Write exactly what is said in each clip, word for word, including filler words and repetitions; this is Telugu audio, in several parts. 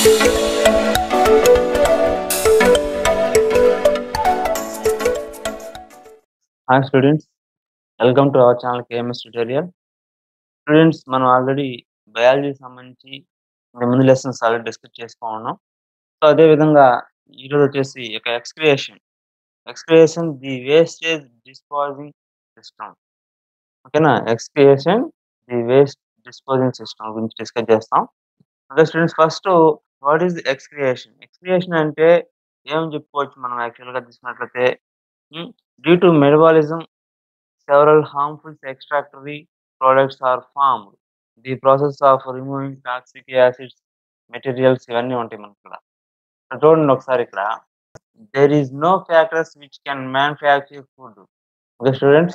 Hi students, welcome to our channel K M S tutorial. Students, మనం ఆల్రెడీ బయాలజీ సంబంధించి ముందు లెసన్స్ ఆల్రెడీ డిస్కస్ చేసుకున్నాం. సో అదే విధంగా ఈరోజు వచ్చేసి ఒక excretion excretion the wastage disposing system. ఓకేనా, excretion the waste disposing system గురించి డిస్కస్ చేస్తాం. Okay students, first what is excretion? Excretion అంటే ఏమని చెప్పుకోవచ్చు మనం యాక్చువల్గా తీసుకున్నట్లయితే, due to metabolism several harmful extractory products are formed. The process of removing toxic acids, materials ఇవన్నీ ఉంటాయి మనకి ఇక్కడ. ఇక్కడ చూడండి ఒకసారి ఇక్కడ, there is no factors which can manufacture food. Okay students,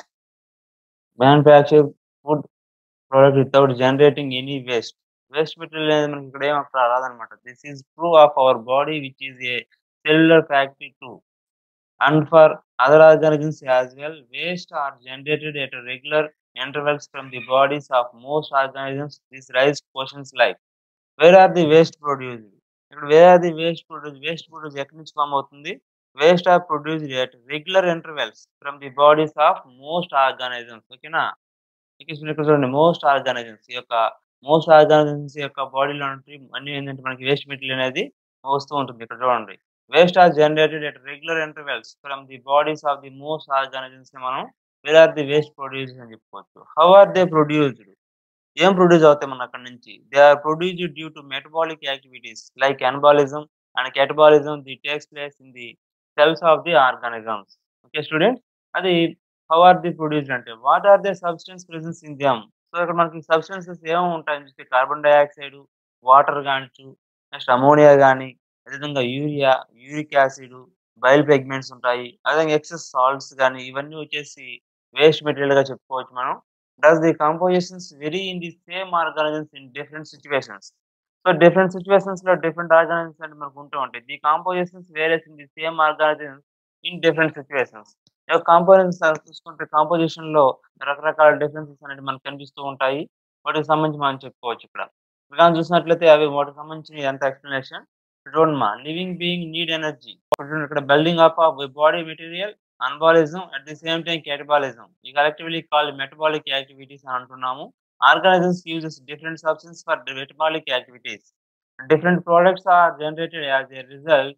manufacture food product without generating any waste. Waste material అనేది మనకి ఇక్కడ ఏం అక్కడ రాదనమాట. This is true of our body which is a cellular factory too. And for other organisms as well, waste are generated at regular intervals from the bodies of most organisms. This raises questions like, where are the waste produced? ఇక్కడ where are the waste produced? Waste produced ఎక్కడి నుంచి ఫామ్ అవుతుంది? Waste are produced at regular intervals from the bodies of most organisms. ఓకేనా, ఇక్కడ చూడండి, మోస్ట్ ఆర్గానిజమ్స్ ఈ యొక్క మోస్ట్ ఆర్గానిజమ్స్ యొక్క బాడీలో నుండి అన్ని ఏంటంటే మనకి వేస్ట్ మెటీరియల్ అనేది వస్తూ ఉంటుంది. ఇక్కడ చూడండి, waste are generated at regular intervals from the bodies of the most organisms మనం where are the waste produce అని చెప్పుకోవచ్చు. How are they produced? ఏం ప్రొడ్యూస్ అవుతాయి మన అక్కడ నుంచి? They are produced due to metabolic activities like anabolism and catabolism the takes place in the cells of the organisms. Okay students, అది హౌ ఆర్ ది ప్రొడ్యూస్డ్ అంటే what are they substance presence in them. So ఇక్కడ మనకి సబ్స్టెన్సెస్ ఏమో ఉంటాయని చూస్తే కార్బన్ డైఆక్సైడ్, వాటర్ కానిచ్చు, నెక్స్ట్ అమోనియా కానీ, అదేవిధంగా urea, uric acid, bile pigments ఉంటాయి. అదేవిధంగా ఎక్సెస్ సాల్ట్స్ కానీ ఇవన్నీ వచ్చేసి వేస్ట్ మెటీరియల్ గా చెప్పుకోవచ్చు మనం. Does the compositions vary in the same organisms in different situations. So different situations లో డిఫరెంట్ ఆర్గానిజమ్స్ అంటే మనకు ఉంటూ ఉంటాయి. The compositions various in the same organisms in different situations. Components చూసుకుంటే కాంపోజిషన్ లో రకరకాల డిఫరెన్సెస్ అనేవి మనకు కనిపిస్తూ ఉంటాయి. వాటికి సంబంధించి మనం చెప్పుకోవచ్చు. ఇక్కడ ఇలా చూసినట్లయితే అవి వాటికి సంబంధించిన ఎంత ఎక్స్ప్లెనేషన్ చూడండి. మా లివింగ్ బీయింగ్ నీడ్ ఎనర్జీ. ఇక్కడ building up of body material, anabolism, at the same time catabolism. ఈ కలెక్టివ్లీ కాల్డ్ మెటబాలిక్ యాక్టివిటీస్ అని అంటున్నాము. Organisms uses different substance for metabolic activities. Different products are generated as a result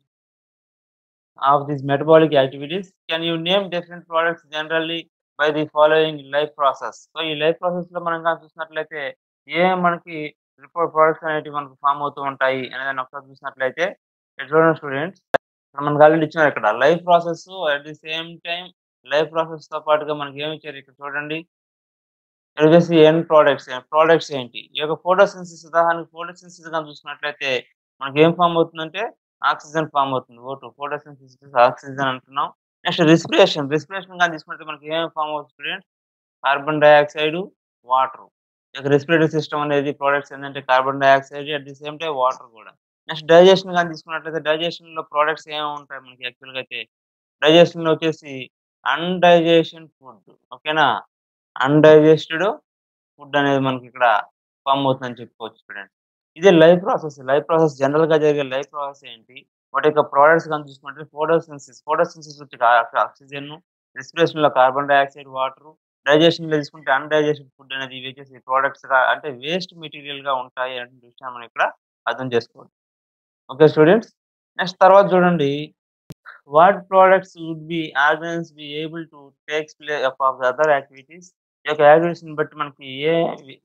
of these metabolic activities. Can you name different products generally by the following life process? So ఈ లైఫ్ ప్రాసెస్ లో మనం కానీ చూసినట్లయితే ఏ మనకి ప్రొడక్ట్స్ అనేవి మనకు ఫామ్ అవుతూ ఉంటాయి అనేది ఒకసారి చూసినట్లయితే చూడండి స్టూడెంట్స్, మనకు ఆల్రెడీ ఇచ్చారు ఇక్కడ life process. At the same time life process తో పాటుగా మనకి ఏమి ఇచ్చారు ఇక్కడ చూడండి. ఇక్కడ వచ్చేసి ఎన్ ప్రోడక్ట్స్. ప్రోడక్ట్స్ ఏంటి? ఈ యొక్క ఫోటోసింథసిస్, ఉదాహరణకు ఫోటోసింథసిస్ కానీ చూసినట్లయితే మనకి ఏం ఫామ్ అవుతుందంటే ఆక్సిజన్ ఫామ్ అవుతుంది. ఓ టూ ఫోటోసింథసిస్ ఆక్సిజన్ అంటున్నాం. Next respiration. రెస్పిరేషన్ కానీ తీసుకుంటే మనకి ఏం ఫామ్ అవుతుంది స్టూడెంట్స్? Carbon dioxide, water. ఇక రెస్పిరేటరీ సిస్టమ్ అనేది ప్రోడక్ట్స్ ఏంటంటే carbon dioxide, at the same time water కూడా. నెక్స్ట్ డైజెషన్ కానీ తీసుకున్నట్లయితే డైజెషన్ లో ప్రోడక్ట్స్ ఏమి ఉంటాయి మనకి యాక్చువల్గా అయితే? డైజెషన్ లో వచ్చేసి అన్డైజెషన్ ఫుడ్. ఓకేనా, అన్డైజెస్టెడ్ ఫుడ్ అనేది మనకి ఇక్కడ ఫామ్ అవుతుందని చెప్పుకోవచ్చు స్టూడెంట్స్. ఇదే life process. Life process general గా జరిగే లైఫ్ ప్రాసెస్ ఏంటి? వాటి యొక్క ప్రోడక్ట్స్ కానీ చూసుకుంటే ఫోటోసింథసిస్. ఫోటోసింథసిస్ వచ్చి ఆక్సిజన్, రెస్పిరేషన్ లో కార్బన్ డైఆక్సైడ్, వాటర్. డైజెషన్ లో తీసుకుంటే అన్డైజెస్టెడ్ ఫుడ్ అనేది ఇవి వచ్చేసి ప్రోడక్ట్స్ గా అంటే వేస్ట్ మెటీరియల్ గా ఉంటాయి అనే విషయాన్ని మనం ఇక్కడ అర్థం చేసుకోవచ్చు. ఓకే స్టూడెంట్స్, నెక్స్ట్ తర్వాత చూడండి, what products would be organise be able to takes place of other activities. ఈ యొక్క యాక్టివిటీస్ని బట్టి మనకి ఏ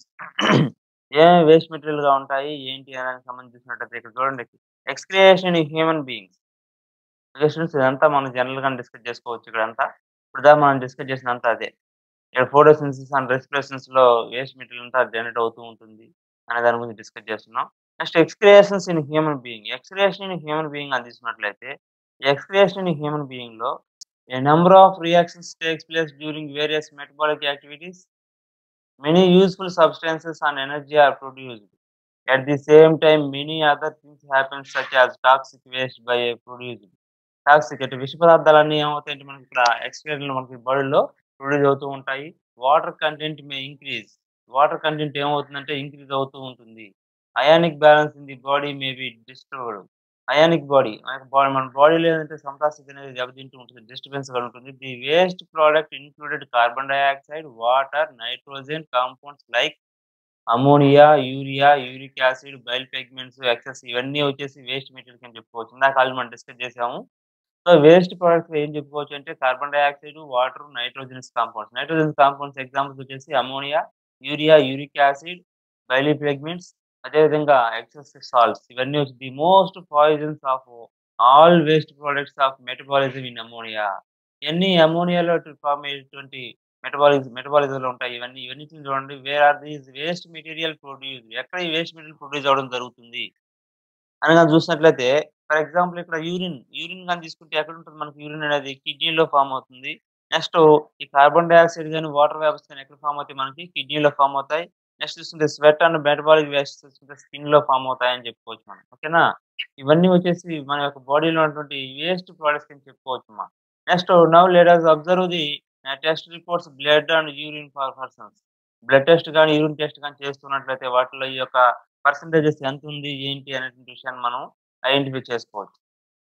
ఏ వేస్ట్ మెటీరియల్ గా ఉంటాయి ఏంటి అని సంబంధించినట్టయితే ఇక్కడ చూడండి, excretion in human beings. Students ఇదంతా మనం జనరల్ గా డిస్కస్ చేసుకోవచ్చు. ఇక్కడ అంతా ఇప్పుడు దా మనం డిస్కస్ చేసినంత అదే. ఇక్కడ ఫోటోసింథసిస్ అండ్ రెస్పిరేషన్స్ లో వేస్ట్ మెటీరియల్ అంతా జనరేట్ అవుతూ ఉంటుంది అనే దాని గురించి డిస్కస్ చేస్తున్నాం. Next excretions in human being. Excretion in human being అని తీసుకున్నట్లయితే ఎక్స్క్రియేషన్ ఇన్ హ్యూమన్ బీయింగ్ లో a number of reactions takes place during various metabolic activities. Many useful substances and energy are produced. At the same time, many other things happen such as toxic waste by produced. Toxic అంటే విష పదార్థాలన్నీ ఏమవుతాయంటే మనకి ఇక్కడ ఎక్స్క్రియేషన్ మనకి బాడీలో ప్రొడ్యూస్ అవుతూ ఉంటాయి. Water content may increase. Water content ఏమవుతుందంటే ఇంక్రీజ్ అవుతూ ఉంటుంది. Ionic balance in the body may be disturbed. Ionic body మనకి బాడీ మన బాడీలో ఏంటంటే సమతాస్థితి అనేది దెబ్బతింటూ ఉంటుంది. డిస్టర్బెన్స్‌గా ఉంటుంది. The waste product included carbon dioxide, water, nitrogen compounds like ammonia, urea, uric acid, bile pigments, excess ఇవన్నీ వచ్చేసి వేస్ట్ మెటీరియల్స్ అని చెప్పుకోవచ్చు. ఇందాక ఆల్రెడీ మనం డిస్కస్ చేసాము. సో, వేస్ట్ ప్రొడక్ట్స్ ఏం చెప్పుకోవచ్చు అంటే carbon dioxide, water, nitrogenous compounds. Nitrogenous compounds examples వచ్చేసి ammonia, urea, uric acid, bile pigments అదేవిధంగా ఎక్సెస్ సాల్ట్స్ ఇవన్నీ వచ్చి the most poisons of all waste products of metabolism in ammonia. ఇయన్నీ అమ్మోనియాలో టు ఫార్మ్ అయ్యేటువంటి మెటబాలిజం మెటబాలిజంలో ఉంటాయి. ఇవన్నీ ఇవన్నిటిని చూడండి. Where are these waste material produced ఎక్కడ ఈ వేస్ట్ మెటీరియల్ ప్రొడ్యూస్ అవ్వడం జరుగుతుంది అని గాని చూసినట్లయితే ఫర్ ఎగ్జాంపుల్ ఇక్కడ యూరిన్, యూరిన్ గాని తీసుకుంటే ఎక్కడుంటది మనకి యూరిన్ అనేది కిడ్నీలో ఫార్మ్ అవుతుంది. నెక్స్ట్ ఈ కార్బన్ డయాక్సైడ్ గాని, వాటర్ వేపర్స్ గాని ఎక్కడ ఫార్మ్ అవుతాయి మనకి కిడ్నీలో ఫార్మ్ అవుతాయి. నెక్స్ట్ చూసుకుంటే స్వెట్ అండ్ మెటబాలిక్ వేస్ట్ చూసుకుంటే స్కిన్‌లో ఫార్మ్ అవుతాయని చెప్పుకోవచ్చు మనం. ఓకేనా? ఇవన్నీ వచ్చేసి మన యొక్క బాడీలో ఉన్నటువంటి వేస్ట్ ప్రొడక్ట్స్ అని చెప్పుకోవచ్చమ్మా. Next now let us observe the ah, test reports blood and urine for persons. Blood test గాని, యూరిన్ టెస్ట్ గాని చేస్తున్నట్లయితే వాటిలో ఈ యొక్క పర్సెంటేజెస్ ఎంతుంది, ఏంటి అనేటువంటి విషయాన్ని మనం ఐడెంటిఫై చేసుకోవచ్చు.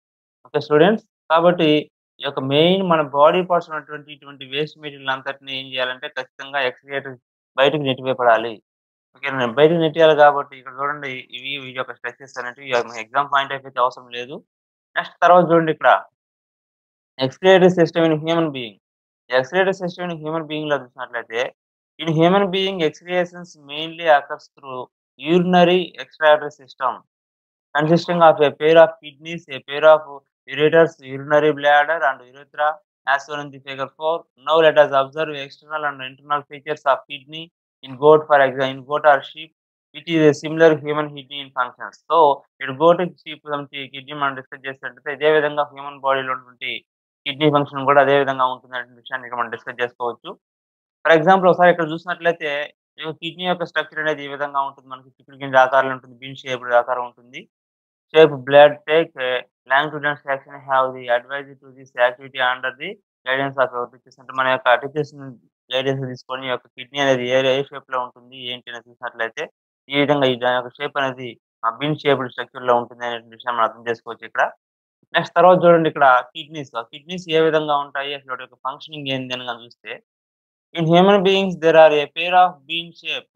Okay students. కాబట్టి ఈ యొక్క మెయిన్ మన బాడీ పార్ట్స్ ఉన్నటువంటి ఇటువంటి వేస్ట్ మెటీరియల్ అంతటిని ఏం చేయాలంటే ఖచ్చితంగా ఎక్స్‌క్రియేట్ బయటకి నెట్టివేయబడాలి. ఓకేనా? బయటకి నెట్టేయాలి కాబట్టి ఇక్కడ చూడండి ఇవి వీటి యొక్క స్ట్రక్చర్స్ అనేటివి ఎగ్జామ్ పాయింట్ ఆఫ్ అయితే అవసరం లేదు. నెక్స్ట్ తర్వాత చూడండి ఇక్కడ excretory system in human being. Excretory system in human బీయింగ్‌లో చూసినట్లయితే in human being excretions mainly occurs through urinary excretory system. consisting of a pair of kidneys, a pair of ureters, urinary bladder, and urethra, as shown in the figure four. Now let us observe external and internal features of kidney in goat, for example, in goat or sheep, which is a similar human kidney in functions. So, it goat sheep సంబంధించి కిడ్నీ మనం డిస్కస్ చేసినట్లయితే ఇదే విధంగా హ్యూమన్ బాడీలో ఉన్నటువంటి కిడ్నీ ఫంక్షన్ కూడా అదే విధంగా ఉంటుందనే విషయాన్ని ఇక్కడ మనం డిస్కస్ చేసుకోవచ్చు. ఫర్ ఎగ్జాంపుల్ ఒకసారి ఇక్కడ చూసినట్లయితే కిడ్నీ యొక్క స్ట్రక్చర్ అనేది ఈ విధంగా ఉంటుంది. మనకి చిక్కుడు గింజ ఆకారంలో ఉంటుంది. బీన్ షేప్డ్ ఆకారం ఉంటుంది. Shape blood take uh, longitudinal section have the advised to this activity under the guidance of our teachers. అంటే మన యొక్క టీచర్స్ గైడెన్స్ తీసుకొని ఈ యొక్క కిడ్నీ అనేది ఏ ఏ షేప్ లో ఉంటుంది ఏంటి అనేది చూసినట్లయితే ఈ విధంగా ఈ దాని యొక్క షేప్ అనేది బిన్ షేప్డ్ స్ట్రక్చర్ లో ఉంటుంది అనే విషయం మనం అర్థం చేసుకోవచ్చు ఇక్కడ. నెక్స్ట్ తర్వాత చూడండి ఇక్కడ కిడ్నీస్ కిడ్నీస్ ఏ విధంగా ఉంటాయి అసలు వాటి యొక్క ఫంక్షనింగ్ ఏంది అని మనం చూస్తే in human beings there are a pair of bean shape.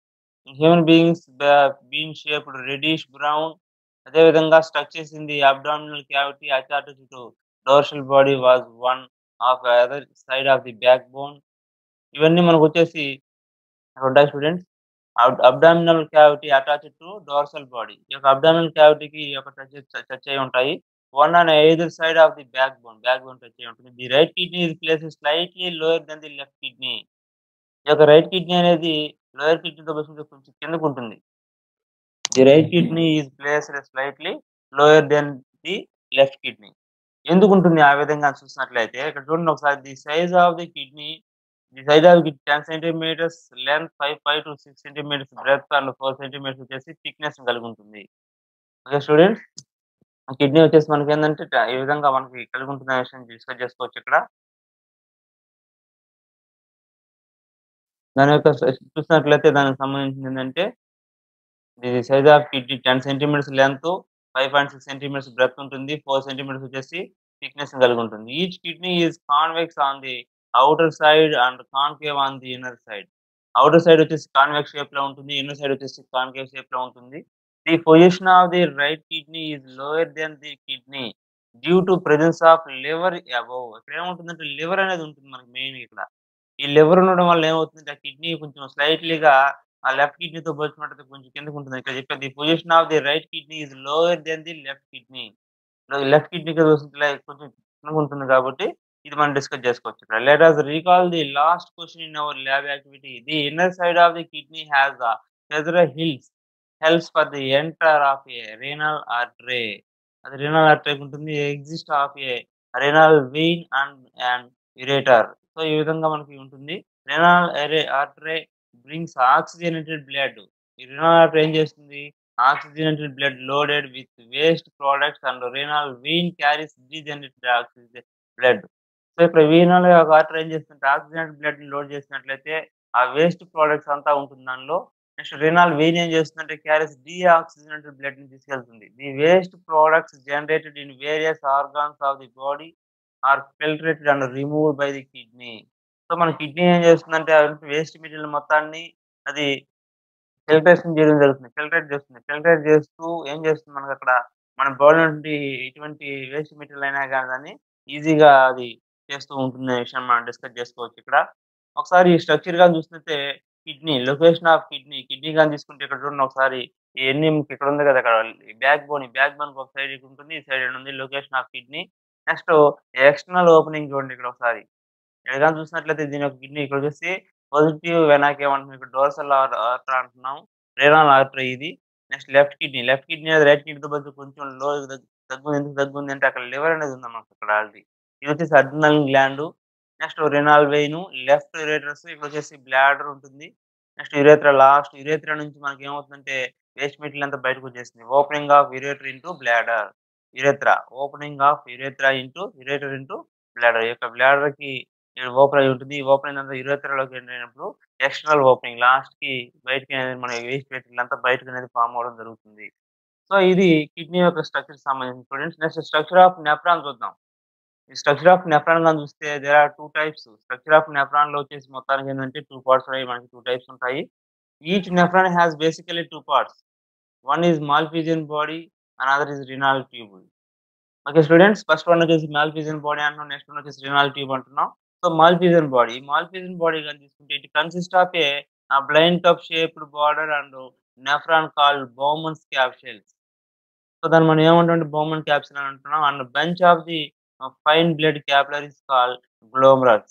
In human beings bean shaped reddish brown అదేవిధంగా structures in the abdominal cavity attached to dorsal body was one of other side of the backbone. ఇవన్నీ మనకు వచ్చేసి ఉంటాయి students. Ab abdominal cavity attached to dorsal body. ఈ యొక్క అబ్డామినల్ క్యావిటీకి ఈ యొక్క టచ్ టచ్ అయ్యి ఉంటాయి. One on either side of the backbone. Backbone touch అయ్యి ఉంటుంది. The right kidney is placed slightly lower than the left kidney. ఈ యొక్క రైట్ కిడ్నీ అనేది లోయర్ కిడ్నీతో పోల్చుకుంటే కొంచెం కిందకు ఉంటుంది. The right kidney is placed slightly lower than the left kidney. ఎందుకుంటుంది ఆ విధంగా చూసినట్లయితే ఇక్కడ చూడండి ఒకసారి the size of the kidney the size of the ten centimetres length five five to six centimetres breadth and four centimetres వచ్చేసి థిక్నెస్ కలిగి ఉంటుంది. Okay students. కిడ్నీ వచ్చేసి మనకి ఏంటంటే ఈ విధంగా మనకి కలిగి ఉంటుంది అనే విషయం డిస్కస్ చేసుకోవచ్చు ఇక్కడ. దాని యొక్క చూసినట్లయితే దానికి సంబంధించింది ఏంటంటే the size of kidney ten centimetres length, five point six centimetres breadth ఉంటుంది. ఫోర్ సెంటీమీటర్స్ వచ్చేసి థిక్నెస్ కలిగి ఉంటుంది. Each kidney is convex on the outer side and concave on the inner side. Outer side వచ్చేసి కాన్వెక్స్ షేప్ లో ఉంటుంది. ఇన్నర్ సైడ్ వచ్చేసి కాన్కేవ్ షేప్ లో ఉంటుంది. The position of the right kidney is lower than the kidney due to presence of liver above. ఇక్కడ ఏముంటుందంటే లివర్ అనేది ఉంటుంది మనకి మెయిన్ ఇక్కడ. ఈ లివర్ ఉండడం వల్ల ఏమవుతుందంటే ఆ కిడ్నీ కొంచెం స్లైట్లీగా ఆ లెఫ్ట్ కిడ్నీతో పోల్చుకున్నట్టయితే కొంచెం కిందకు ఉంటుంది. ఇక్కడ చెప్పేది the position of the right kidney is lower than the left kidney. Left కిడ్నీకి చూస్తుంటే కొంచెం కిందకు ఉంటుంది కాబట్టి ఇది మనం డిస్కస్ చేసుకోవచ్చు ఇక్కడ. Let us recall the last question in our lab activity. The inner side of the kidney has a several hills helps for the enter of a renal artery. అది renal artery ఉంటుంది. exist of a renal vein and an ureter. So ఈ విధంగా మనకి ఉంటుంది. renal artery brings oxygenated blood. ఈ renal artery ఏం చేస్తుంది? oxygenated blood loaded with waste products and renal vein carries degenerated oxygen blood. So ఇక్కడ వీనల్ ఆర్టరీ ఏం చేస్తుంటే ఆక్సిజనేటెడ్ బ్లడ్ ని లోడ్ చేసినట్లయితే ఆ వేస్ట్ ప్రొడక్ట్స్ అంతా ఉంటుంది దానిలో. నెక్స్ట్ రినాల్ వెయిన్ ఏం చేస్తుందంటే క్యారీస్ డీఆక్సిజనేటెడ్ బ్లడ్ ని తీసుకెళ్తుంది. The waste products generated in various organs of the body are filterated and removed by the kidney. So మన కిడ్నీ ఏం చేస్తుందంటే వేస్ట్ మెటీరియల్ మొత్తాన్ని అది ఫిల్టరేషన్ చేయడం జరుగుతుంది. ఫిల్టరేట్ చేస్తుంది. ఫిల్టరేట్ చేస్తూ ఏం చేస్తుంది మనకక్కడ మన బాడీ నుండి ఎటువంటి వేస్ట్ మెటీరియల్ అయినా గాని ఈజీగా అది చేస్తూ ఉంటుందనే విషయం మనం డిస్కస్ చేసుకోవచ్చు ఇక్కడ. ఒకసారి ఈ స్ట్రక్చర్ గాని చూసినట్లయితే kidney, location of kidney, kidney గాని తీసుకుంటే ఇక్కడ చూడండి ఒకసారి ఇయన్నీ ఇక్కడ ఉంది కదా! ఇక్కడ బ్యాక్ బోన్, ఈ బ్యాక్ బోన్‌కి ఒక సైడ్ ఇటు ఉంటుంది. ఈ సైడ్ ఇటు ఉంది. Location of kidney. Next external opening చూడండి ఇక్కడ ఒకసారి. ఇక్కడ గాని చూసినట్లయితే దీని యొక్క కిడ్నీ ఇక్కడ వచ్చేసి పాజిటివ్ వెనాక ఏమంటున్నాం ఇక్కడ డోర్సల్ ఆర్ ఆర్టరీ అంటున్నాం. రేనాల్ ఆర్టరీ ఇది. Next left kidney. Left kidney అనేది రైట్ కిడ్నీతో పోలిస్తే కొంచెం లో దగ్ తగ్గుంది. ఎందుకు తగ్గుంది అంటే అక్కడ లివర్ అనేది ఉంది మనకు అక్కడ ఆల్రెడీ. ఇది వచ్చేసి adrenal gland. Next renal vein, left ureters, ఇక్కడ వచ్చేసి బ్లాడర్ ఉంటుంది. నెక్స్ట్ యురేత్రా లాస్ట్ యురేత్రా నుంచి మనకి ఏమవుతుందంటే వేస్ట్ మెటీరియల్ అంతా బయటకు వచ్చేస్తుంది. Opening of ureter into bladder. Urethra opening of urethra into ureter into bladder. ఈ యొక్క బ్లాడర్‌కి ఓపెన్ అయి ఉంటుంది. ఈ ఓపెనింగ్ అంతా యురేత్రాలోకి ఎంటర్ అయినప్పుడు ఎక్స్టర్నల్ ఓపెనింగ్ లాస్ట్‌కి బయటికి అనేది మన వేస్ట్ మెటీరియల్ అంతా బయటకు అనేది ఫార్మ్ అవ్వడం జరుగుతుంది. సో ఇది కిడ్నీ యొక్క స్ట్రక్చర్‌కి సంబంధించిన students. Next structure of nephron చూద్దాం. ఈ స్ట్రక్చర్ ఆఫ్ నెఫ్రాన్ గాని చూస్తే there are two types. Structure of నెఫ్రాన్‌లో వచ్చేసి మొత్తానికి ఏంటంటే టూ పార్ట్స్ ఉన్నాయి. మనకి టూ టైప్స్ ఉంటాయి. Each nephron has basically two parts. One is Malpighian body, another is renal tube. Okay students, first one వచ్చేసి మాల్పిజియన్ బాడీ అంటున్నాం. నెక్స్ట్ వన్ వచ్చేసి రినల్ ట్యూబ్ అంటున్నాం. So Malpighian body, Malpighian body గాని తీసుకుంటే it consist of a blind cup shaped border and nephron called Bowman's capsules. So దాన్ని మనం ఏమంటామంటే బౌమన్ క్యాప్సూల్ అని అంటున్నాం. And bunch of the fine blood capillaries called glomerulus.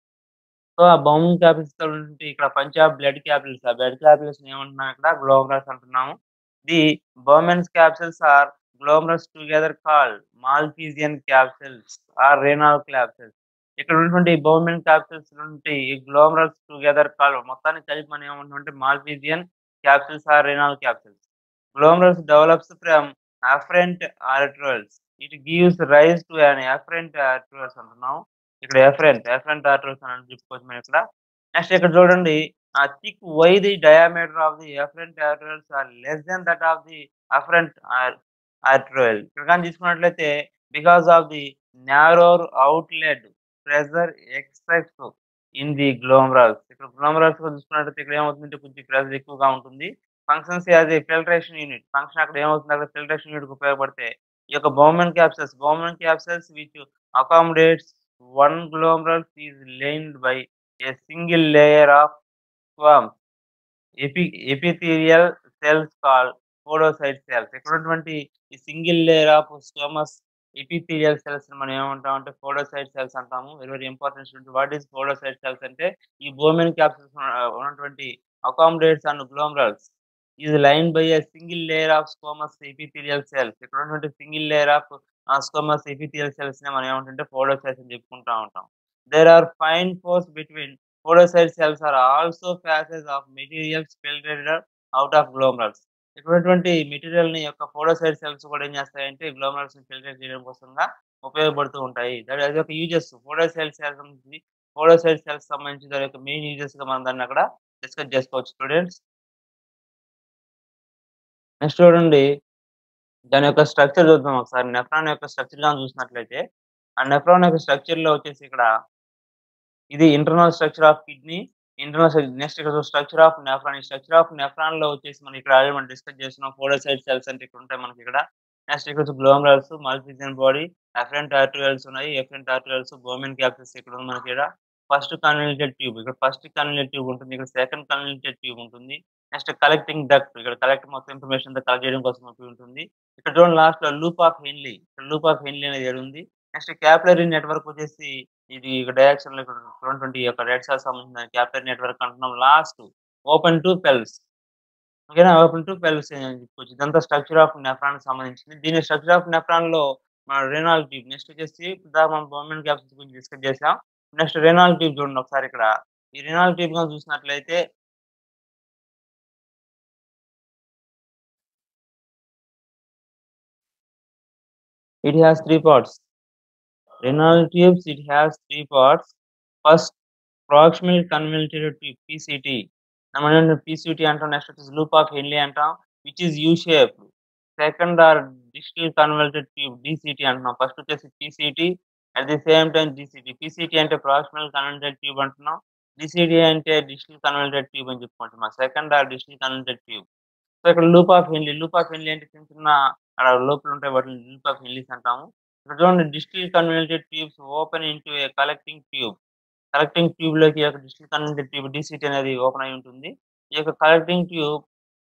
So ఆ బౌమన్ క్యాపిలరీస్ ఉంటే ఇక్కడ పంచ్ ఆఫ్ బ్లడ్ క్యాపిలరీస్, ఆ బ్లడ్ క్యాపిలరీస్ ఏమంటున్నాం ఇక్కడ గ్లోమరల్స్ అంటున్నాము. The Bowman's capsules or glomerulus together called Malpighian capsules or renal capsules. ఇక్కడ ఉన్నటువంటి బౌమన్ క్యాప్సూల్స్ నుండి ఈ గ్లోమరల్స్ టుగెదర్ కాల్డ్ మొత్తాన్ని కలిపి మనం ఏమంటామంటే Malpighian capsules or renal capsules. Glomerulus develops from afferent arterioles. It gives rise to an afferent arterioles అంటున్నాం. ఇక్కడ afferent, afferent arterioles అని చెప్పుకోవచ్చు మనం ఇక్కడ. నెక్స్ట్ ఇక్కడ చూడండి ఆ think why the diameter of the afferent arterioles are less than that of the afferent arteriole. ఇక్కడ కానీ తీసుకున్నట్లయితే because of the narrow outlet pressure exerts in the glomerulus. ఇక్కడ glomerulus చూసుకున్నట్లయితే ఇక్కడ ఏమవుతుందంటే కొంచెం ప్రెషర్ ఎక్కువగా ఉంటుంది. Functions as a filtration unit. Function అక్కడ ఏమవుతుంది అక్కడ ఫిల్టరేషన్ యూనిట్‌కి ఉపయోగపడితే ఈ యొక్క Bowman capsules, Bowman capsules which accommodates one glomerulus is lined by a single layer of squamous epi epithelial cells called podocyte cells. ఇక్కడ ఉన్నటువంటి ఈ single layer of squamous epithelial cells మనం ఏమంటామంటే పోడోసైట్ సెల్స్ అంటాము. Very very important student. What is podocyte cells అంటే ఈ బౌమన్ క్యాప్సూల్స్ ఉన్నటువంటి accommodates and గ్లోమరల్స్ is lined by a single layer of squamous epithelial cells. ఇక్కడ ఉన్నటువంటి single layer of squamous epithelial cells ని మనం ఏమంటుంటే పోడోసైట్స్ అని చెప్పుకుంటా ఉంటాం. There are fine pores between podocyte cells are also passes of materials filtrated out of glomerulus. ఇక్కడ ఉన్నటువంటి మెటీరియల్ ని యొక్క పోడోసైట్ సెల్స్ కూడా ఏం చేస్తాయంటే గ్లోమరల్స్ ని ఫిల్టరేట్ చేయడం కోసంగా ఉపయోగపడుతూ ఉంటాయి. దట్ అది ఒక యూజెస్. పోడోసైట్ సెల్స్ సంబంధించి పోడోసైట్ సెల్స్ సంబంధించి దాని యొక్క మెయిన్ యూజెస్ గా మనం దాన్ని అక్కడ డిస్కస్ చేసుకోవచ్చు స్టూడెంట్స్. నెక్స్ట్ చూడండి దాని యొక్క స్ట్రక్చర్ చూద్దాం ఒకసారి. నెఫ్రాన్ యొక్క స్ట్రక్చర్ గాని చూసినట్లయితే ఆ నెఫ్రాన్ యొక్క స్ట్రక్చర్ లో వచ్చేసి ఇక్కడ ఇది internal structure of kidney, internal next ఇక్కడ స్ట్రక్చర్ ఆఫ్ నెఫ్రాన్. ఈ స్ట్రక్చర్ ఆఫ్ నెఫ్రాన్ లో వచ్చేసి మనం ఇక్కడ ఆల్రెడీ మనం డిస్కస్ చేస్తున్నాం. పోడోసైట్ సెల్స్ అంటే ఇక్కడ ఉంటాయి మనకి ఇక్కడ. నెక్స్ట్ ఇక్కడ వచ్చి గ్లోమరల్స్, మాల్పిజియన్ బాడీ, ఎఫరెంట్ ఆర్టరీయల్స్ ఉన్నాయి. ఎఫరెంట్ ఆర్టరీయల్స్, బౌమన్ క్యాప్సూల్స్ ఇక్కడ ఉంది మనకి ఇక్కడ. ఫస్ట్ కన్వల్యూటెడ్ ట్యూబ్, ఇక్కడ ఫస్ట్ కన్వల్యూటెడ్ ట్యూబ్ ఉంటుంది. ఇక్కడ సెకండ్ కన్వల్యూటెడ్ ట్యూబ్ ఉంటుంది. నెక్స్ట్ కలెక్టింగ్ డక్ట్, ఇక్కడ కలెక్ట్ మొత్తం ఇన్ఫర్మేషన్ అంతా కలెక్ట్ చేయడం కోసం ఉంటుంది. ఇక్కడ చూడండి లాస్ట్ లో లూప్ ఆఫ్ హెన్లీ, ఇక్కడ లూప్ ఆఫ్ హెన్లీ అనేది ఏడు ఉంది. నెక్స్ట్ క్యాపిలరీ నెట్వర్క్ వచ్చేసి ఇది డయాక్షన్ లో ఇక్కడ ఉన్నటువంటి యొక్క రెడ్ సెల్స్ సంబంధించిన క్యాపిలరీ నెట్వర్క్ అంటున్నాం. లాస్ట్ ఓపెన్ టు పెల్స్, ఓకేనా, ఓపెన్ టు పెల్స్ అని చెప్పుకోవచ్చు. ఇదంతా స్ట్రక్చర్ ఆఫ్ నెఫ్రాన్ కి సంబంధించింది. దీని స్ట్రక్చర్ ఆఫ్ నెఫ్రాన్ లో మన రెనాల్ ట్యూబ్, నెక్స్ట్ వచ్చేసి మనం బౌమన్ క్యాప్సూల్స్ గురించి డిస్కస్ చేసాం. నెక్స్ట్ రెనాల్ ట్యూబ్ చూడండి ఒకసారి ఇక్కడ. ఈ రెనాల్ ట్యూబ్ గా చూసినట్లయితే it has three parts. Renal tubes, it has three parts. First, proximal convoluted tube P C T. మనం ఏంటంటే పీసీటీ అంటాం. నెక్స్ట్ వచ్చేసి లూప్ ఆఫ్ హెన్లీ అంటాం. Which is U shaped. Second or distal converted tube DCT అంటున్నాం. ఫస్ట్ వచ్చేసి PCT at the same time DCT. PCT అంటే ప్రాక్సిమల్ కన్వర్టెడ్ ట్యూబ్ అంటున్నాం. డీసీటీ అంటే డిస్టిల్ కన్వర్టెడ్ ట్యూబ్ అని చెప్పుకుంటున్నాం. Second or distal converted tube. So ఇక్కడ loop of Henle. Loop of Henle అంటే చిన్న చిన్న అక్కడ లోపులు ఉంటాయి. వాటిని లూప్ ఆఫ్ హెన్లీస్ అంటాము. ఇక్కడ చూడండి distal converted tubes open into a collecting tube. Collecting tube లోకి ఈ యొక్క డిస్టిల్ కన్వర్టెడ్ ట్యూబ్ డీసీటీ అనేది ఓపెన్ అయి ఉంటుంది. ఈ యొక్క collecting tube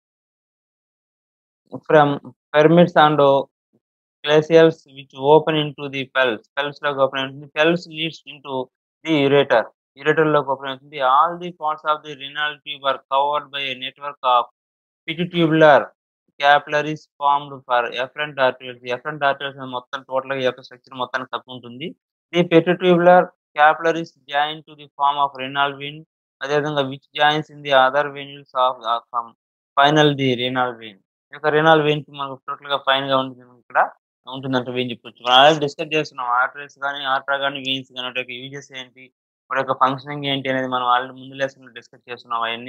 from pyramids and glaciers which open into the pelts. Pelts లోకి ఓపెన్ అవుతుంది. Pelts leads into the ureter. Ureter లోకి ఓపెన్ అవుతుంది. All the parts of the renal tube are covered by a network of pituitary capillaries formed for efferent arteries. Efferent arteries మొత్తం టోటల్ గా ఈ యొక్క స్ట్రక్చర్ మొత్తాన్ని కప్పి ఉంటుంది. The pituitary capillaries join to the form of renal vein. అదేవిధంగా which joins in the other venules of uh, from final the renal vein. ఈ యొక్క renal vein కి మనకు టోటల్ గా ఫైన్ గా ఉంటుంది ఇక్కడ ఉంటుందంటే వెయిన్ చెప్పొచ్చు. మనం ఆల్రెడీ డిస్కస్ చేస్తున్నాం. ఆర్టరీస్ కానీ ఆర్టరా కానీ వెయిన్స్ కానీ వాటి యొక్క యూజెస్ ఏంటి, వాటి యొక్క ఫంక్షనింగ్ ఏంటి అనేది మనం ఆల్రెడీ ముందు లెసన్లో డిస్కస్ చేస్తున్నాం అవన్నీ.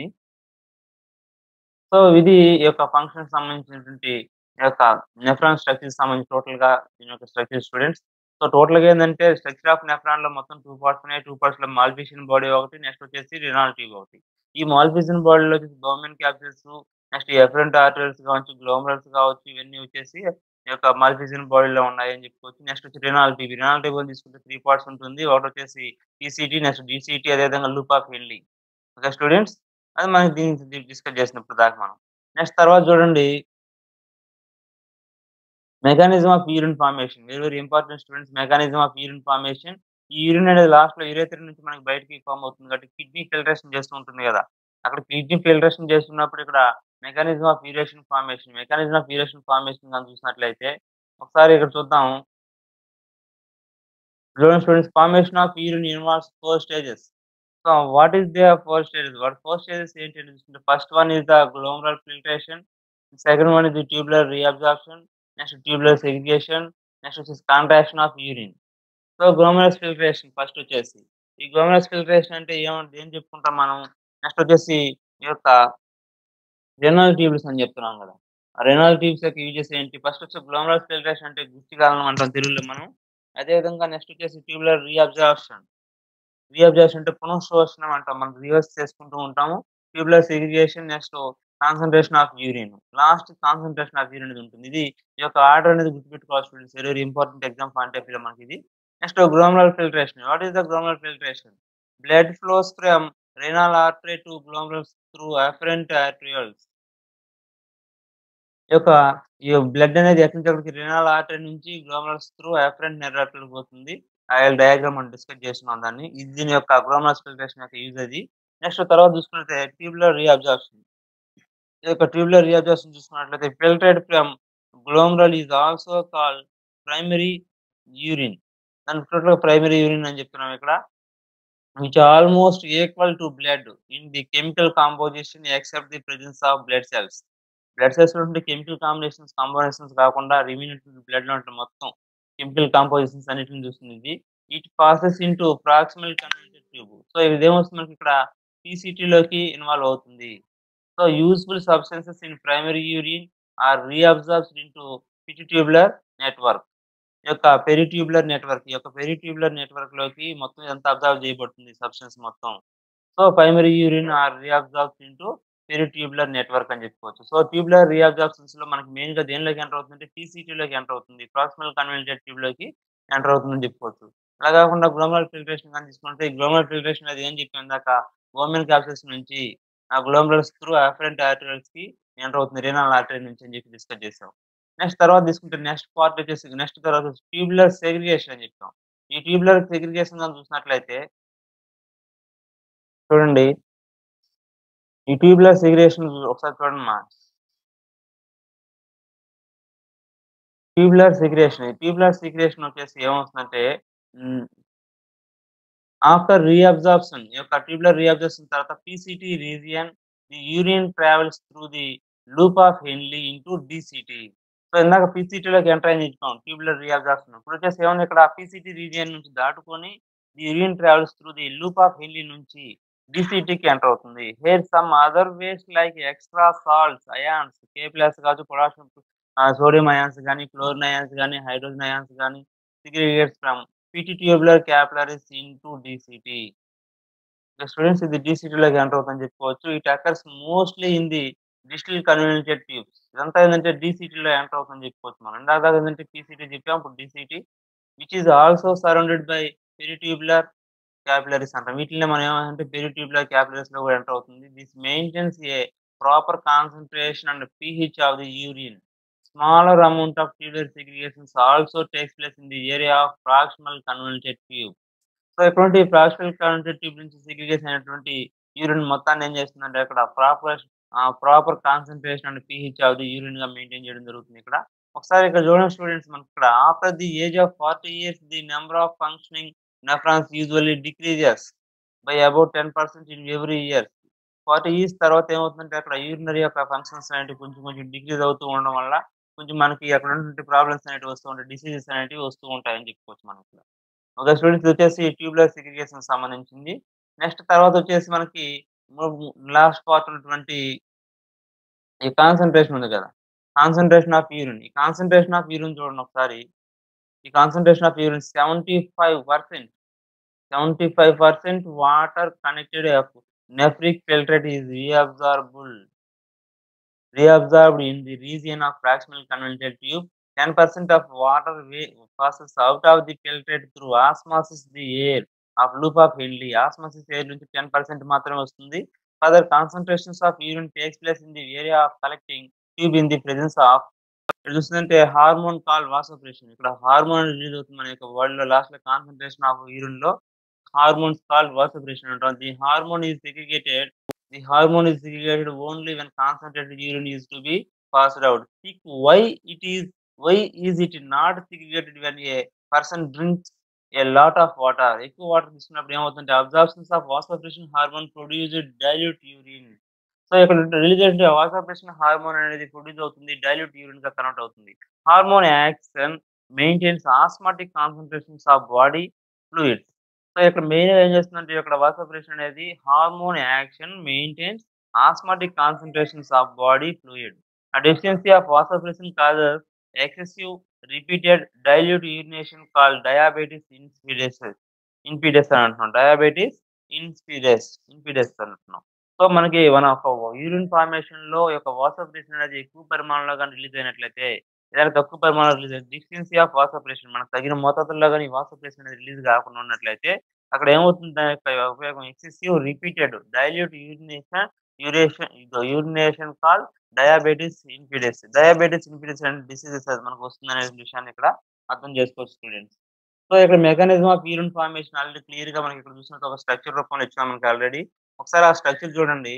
సో ఇది ఈ యొక్క ఫంక్షన్ సంబంధించినటువంటి ఈ యొక్క నెఫ్రాన్ స్ట్రక్చర్ సంబంధించి టోటల్ గా దీని యొక్క స్ట్రక్చర్ స్టూడెంట్స్. సో టోటల్ గా ఏంటంటే స్ట్రక్చర్ ఆఫ్ నెఫ్రాన్ లో మొత్తం టూ పార్ట్స్ ఉన్నాయి. టూ పార్ట్స్ లో మాల్ఫిషన్ బాడీ ఒకటి, నెక్స్ట్ వచ్చేసి రినాల్ ట్యూబ్ ఒకటి. ఈ మాల్ఫిషన్ బాడీలో వచ్చేసి Bowman capsules, next efferent arteries కావచ్చు, గ్లోమరల్స్ కావచ్చు, ఇవన్నీ వచ్చేసి ఈ యొక్క మాల్ఫిషన్ బాడీలో ఉన్నాయి అని చెప్పుకోవచ్చు. నెక్స్ట్ వచ్చి రినాల్ ట్యూబ్. రినాల్ ట్యూబ్ తీసుకుంటే త్రీ పార్ట్స్ ఉంటుంది. ఒకటి వచ్చేసి పీసీటీ, నెక్స్ట్ డీసీటీ, అదేవిధంగా loop of Henle. Okay students, అది మనకి దీన్ని డిస్కస్ చేసినప్పుడు దాకా మనం. నెక్స్ట్ తర్వాత చూడండి mechanism of urine formation. Very very important students. Mechanism of urine formation. ఈ యూరిన్ అనేది లాస్ట్ లో యూరేథర్ నుంచి మనకి బయటకి ఫామ్ అవుతుంది కాబట్టి కిడ్నీ ఫిల్టరేషన్ చేస్తూ ఉంటుంది కదా. అక్కడ కిడ్నీ ఫిల్టరేషన్ చేస్తున్నప్పుడు ఇక్కడ mechanism of urination formation. Mechanism of urination formation కానీ చూసినట్లయితే ఒకసారి ఇక్కడ చూద్దాం. చూడండి students, formation of urine involves four stages. So what is the four stages? What four stages ఏంటి అంటే చూసుకుంటే first one is the glomerular filtration, second one is the tubular reabsorption, next tubular segregation, next వచ్చేసి contraction of urine. So glomerular filtration first వచ్చేసి. ఈ గ్లోమరస్ ఫిల్టరేషన్ అంటే ఏమంటే ఏం చెప్పుకుంటాం మనం. నెక్స్ట్ వచ్చేసి ఈ యొక్క రెనల్ ట్యూబ్స్ అని చెప్తున్నాం కదా. ఆ రెనల్ ట్యూబ్స్ యొక్క యూజెస్ ఏంటి? ఫస్ట్ వచ్చి గ్లోమరస్ ఫిల్టరేషన్ అంటే గుర్తికాలం అంటాం తెలుగులో మనం. అదేవిధంగా నెక్స్ట్ వచ్చేసి ట్యూబులర్ రీఅబ్జార్ప్షన్. రీఅబ్జార్ప్షన్ అంటే పునఃశోషణం అంటాం. మనం రివర్స్ చేసుకుంటూ ఉంటాము. Tubular segregation, next concentration of urine, last concentration of urine అనేది ఉంటుంది. ఇది ఈ యొక్క ఆర్డర్ అనేది గుర్తుపెట్టుకోవాలి students. Very very important exam point of view మనకి ఇది. Next glomerular filtration. What is the glomerular filtration? Blood flows from renal artery to glomerulus through afferent arterioles. ఈ యొక్క ఈ బ్లడ్ అనేది ఎక్కడి నుంచి ఎక్కడికి రెనాల్ ఆర్టరీ నుంచి గ్లోమరల్స్ త్రూ afferent nerve పోతుంది. ఆ డయాగ్రామ్ మనం డిస్కస్ చేస్తున్నాం దాన్ని. ఇది దీని యొక్క గ్లోమరల్ ఫిల్టరేషన్ యొక్క యూజ్ అది. నెక్స్ట్ తర్వాత చూసుకున్నట్లయితే ట్యూబులర్ రీఅబ్జార్ప్షన్. ఈ యొక్క ట్యూబులర్ రీఅబ్జార్ప్షన్ చూసుకున్నట్లయితే filtered from glomerular is also called primary urine. దాని టోటల్ ప్రైమరీ యూరిన్ అని చెప్తున్నాం ఇక్కడ. which are almost equal to blood in the chemical composition except the presence of blood cells. Blood cells నుండి కెమికల్ కాంబినేషన్స్ కాంబినేషన్స్ కాకుండా రిమైనింగ్ బ్లడ్ లో ఉంటే మొత్తం కెమికల్ కాంపోజిషన్స్ అన్నిటిని చూస్తుంది ఇది. It passes into proximal convoluted tube. So ఇది ఏమొస్తుంది మనకి ఇక్కడ పీసీటీ లోకి ఇన్వాల్వ్ అవుతుంది. So useful substances in primary urine are reabsorbed into pituitary network. ఈ యొక్క పెరిట్యూబులర్ నెట్వర్క్ ఈ యొక్క పెరిట్యూబులర్ నెట్వర్క్ లోకి మొత్తం ఎంత అబ్జర్వ్ చేయబడుతుంది సబ్స్టెన్స్ మొత్తం. So primary urine are reabsorbed into peritubular network అని చెప్పుకోవచ్చు. సో ట్యూబులర్ రీఅబ్జార్ప్షన్స్ లో మనకి మెయిన్ గా దేనిలోకి ఎంటర్ అవుతుంది అంటే పీసీటీలోకి ఎంటర్ అవుతుంది. ప్రాక్సిమల్ కన్వెంటెడ్ ట్యూబ్ లోకి ఎంటర్ అవుతుందని చెప్పుకోవచ్చు. అలా కాకుండా గ్లోమరల్ ఫిల్టరేషన్ కానీ తీసుకుంటే ఈ గ్లోమరల్ ఫిల్టరేషన్ అది ఏం చెప్పాం ఇందాక, బోమెన్ క్యాప్సిల్స్ నుంచి ఆ గ్లోమరల్స్ త్రూ అఫరెంట్ ఆర్టరీస్ కి ఎంటర్ అవుతుంది రీనల్ ఆర్టరీ నుంచి అని చెప్పి డిస్కస్ చేసాం. నెక్స్ట్ తర్వాత తీసుకుంటే నెక్స్ట్ పార్ట్ వచ్చేసి నెక్స్ట్ తర్వాత ట్యూబులర్ సెగ్రిగేషన్ అని చెప్తాం. ఈ ట్యూబులర్ సెగ్రిగేషన్ కానీ చూసినట్లయితే చూడండి, ఈ ట్యూబులర్ సెగ్రిగేషన్ ఒకసారి చూడండి మా ట్యూబులర్ సెగ్రిగేషన్ ట్యూబులర్ సెగ్రిగేషన్ వచ్చేసి ఏమవుతుందంటే ఆఫ్టర్ రీఅబ్జార్ప్షన్ ఈ యొక్క ట్యూబులర్ రీఅబ్జార్ప్షన్ తర్వాత PCT region the urine travels through the loop of Henle into DCT. So ఇందాక పీసీటీలోకి ఎంటర్ అయింది ఇచ్చాం ట్యూబులర్ రీఅబ్జార్ప్షన్. ఇప్పుడు వచ్చేసి ఏమన్నా ఇక్కడ పీసీటీ రీజియన్ నుంచి దాటుకొని the urine travels through the loop of Henle నుంచి డీసీటీకి ఎంటర్ అవుతుంది. Here some other waste like extra salts, ions, K plus కావచ్చు, పొటాషియం ఆహ్, సోడియం అయాన్స్ గాని, క్లోరిన్ అయాన్స్ గాని, హైడ్రోజన్ అయాన్స్ గాని segregates from PT tubular capillaries into DCT. The students ఇది డీసీటీలోకి ఎంటర్ అవుతుందని చెప్పుకోవచ్చు. It occurs mostly in the distal convoluted tubes. ఇదంతా ఏందంటే డీసీటీలో ఎంటర్ అవుతుందని చెప్పుకోవచ్చు మనం. ఇందాక దాకా ఏందంటే పీసీటీ చెప్పాం. ఇప్పుడు DCT which is also surrounded by peritubular capillaries అంటాం. వీటిల్నే మనం ఏమంటే పెరిట్యూబులర్ క్యాపిలరీస్‌లో కూడా ఎంటర్ అవుతుంది. This maintains a proper concentration and pH of the urine. Smaller amount of tubular segregations also takes place in the area of proximal convoluted tube. So, ఇటువంటి ప్రాక్సిమల్ కన్వల్యూటెడ్ ట్యూబ్ నుంచి సెగ్రిగేషన్ అయినటువంటి యూరిన్ మొత్తాన్ని ఏం చేస్తుందంటే అక్కడ proper ah, proper concentration and pH of the యూరిన్‌గా మెయింటైన్ చేయడం జరుగుతుంది ఇక్కడ. ఒకసారి ఇక్కడ చూడండి స్టూడెంట్స్, మనకిక్కడ after the age of forty years the number of functioning nephrons usually decreases by about ten percent in every year. Forty years తర్వాత ఏమవుతుందంటే అక్కడ యూరినరీ యొక్క ఫంక్షన్స్ అనేటివి కొంచెం కొంచెం డిక్రీజ్ అవుతూ ఉండడం వల్ల కొంచెం మనకి అక్కడ ఉన్నటువంటి ప్రాబ్లమ్స్ అనేటివి వస్తూ ఉంటాయి. డిసీజెస్ అనేటివి వస్తూ ఉంటాయని చెప్పుకోవచ్చు మనం ఇక్కడ. ఓకే స్టూడెంట్స్, ఇదొచ్చేసి ట్యూబులర్ సెగ్రిగేషన్‌కి సంబంధించింది. నెక్స్ట్ తర్వాతొచ్చేసి మనకి ము ము లాస్ట్ పార్ట్ ఉన్నటువంటి ఈ కాన్సంట్రేషన్ ఉంది కదా! Concentration of urine. ఈ కాన్సంట్రేషన్ ఆఫ్ యూరిన్ చూడండి ఒకసారి. ఈ concentration of urine seventy five percent seventy five percent water connected of nephric filtrate is reabsorbable reabsorbed in the region of proximal convoluted tube. ten percent of water wa- passes out of the filtrate through osmosis the air of loop of Henle. Osmosis air నుంచి ten percent మాత్రమే వస్తుంది. Further concentrations of urine takes place in the area of collecting tube in the presence of ఇక్కడ చూస్తుందంటే హార్మోన్ కాల్ వాసోప్రెషన్. ఇక్కడ హార్మోన్ రిలీజ్ అవుతుంది మన యొక్క బాడీలో లాస్ట్‌లో కాన్సంట్రేషన్ ఆఫ్ యూరిన్‌లో హార్మోన్స్ కాల్డ్ వాసోప్రెషన్ అంటాం. The hormone is segregated the hormone is segregated only when concentrated urine is to be passed out. Think why it is why is it not segregated when a person drinks a lot of water. ఎక్కువ వాటర్ తీసుకున్నప్పుడు ఏమవుతుందంటే absorptions of vasopressin hormone produced dilute urine. So, ఇక్కడ రిలీజ్ అయిన వాసోప్రెషన్ హార్మోన్ అనేది ప్రొడ్యూస్ అవుతుంది. డైల్యూట్ యూరిన్‌గా కన్వర్ట్ అవుతుంది. Hormone action maintains osmotic concentrations of body fluids. So, ఇక్కడ మెయిన్‌గా ఏం చేస్తుందంటే ఇక్కడ వాసోప్రెషన్ అనేది hormone action maintains osmotic concentrations of body fluid. A deficiency of vasopressin causes excessive repeated dilute urination called diabetes insipidus. Insipidus అని అంటున్నాం. డయాబెటిస్ ఇన్సిపిడస్ ఇన్సిపిడస్ అంటున్నాం. సో, మనకి మన ఒక యూరిన్ ఫార్మేషన్‌లో ఈ యొక్క వాసోప్రెసిన్ అనేది ఎక్కువ పరిమాణంలో గాని రిలీజ్ అయినట్లయితే, లేదా తక్కువ పరిమాణంలో రిలీజ్ అయితే డెఫిషియన్సీ ఆఫ్ వాసోప్రెసిన్ మనకు తగిన మోతాదుల్లో గాని వాసోప్రెసిన్ అనేది రిలీజ్ కాకుండా ఉన్నట్లయితే, అక్కడ ఏమవుతుంది దాని యొక్క ఉపయోగం excessive repeated dilute urination urination urination call diabetes insipidus. Diabetes insipidus అనే డిసీజెస్ అది మనకు వస్తుందనే విషయాన్ని ఇక్కడ అర్థం చేసుకోవచ్చు స్టూడెంట్స్. సో, ఇక్కడ mechanism of urine formation already క్లియర్‌గా మనకి ఇక్కడ చూసినట్టు ఒక స్ట్రక్చర్ రూపంలో ఇచ్చాం మనకి ఆల్రెడీ. ఒకసారి ఆ స్ట్రక్చర్ చూడండి.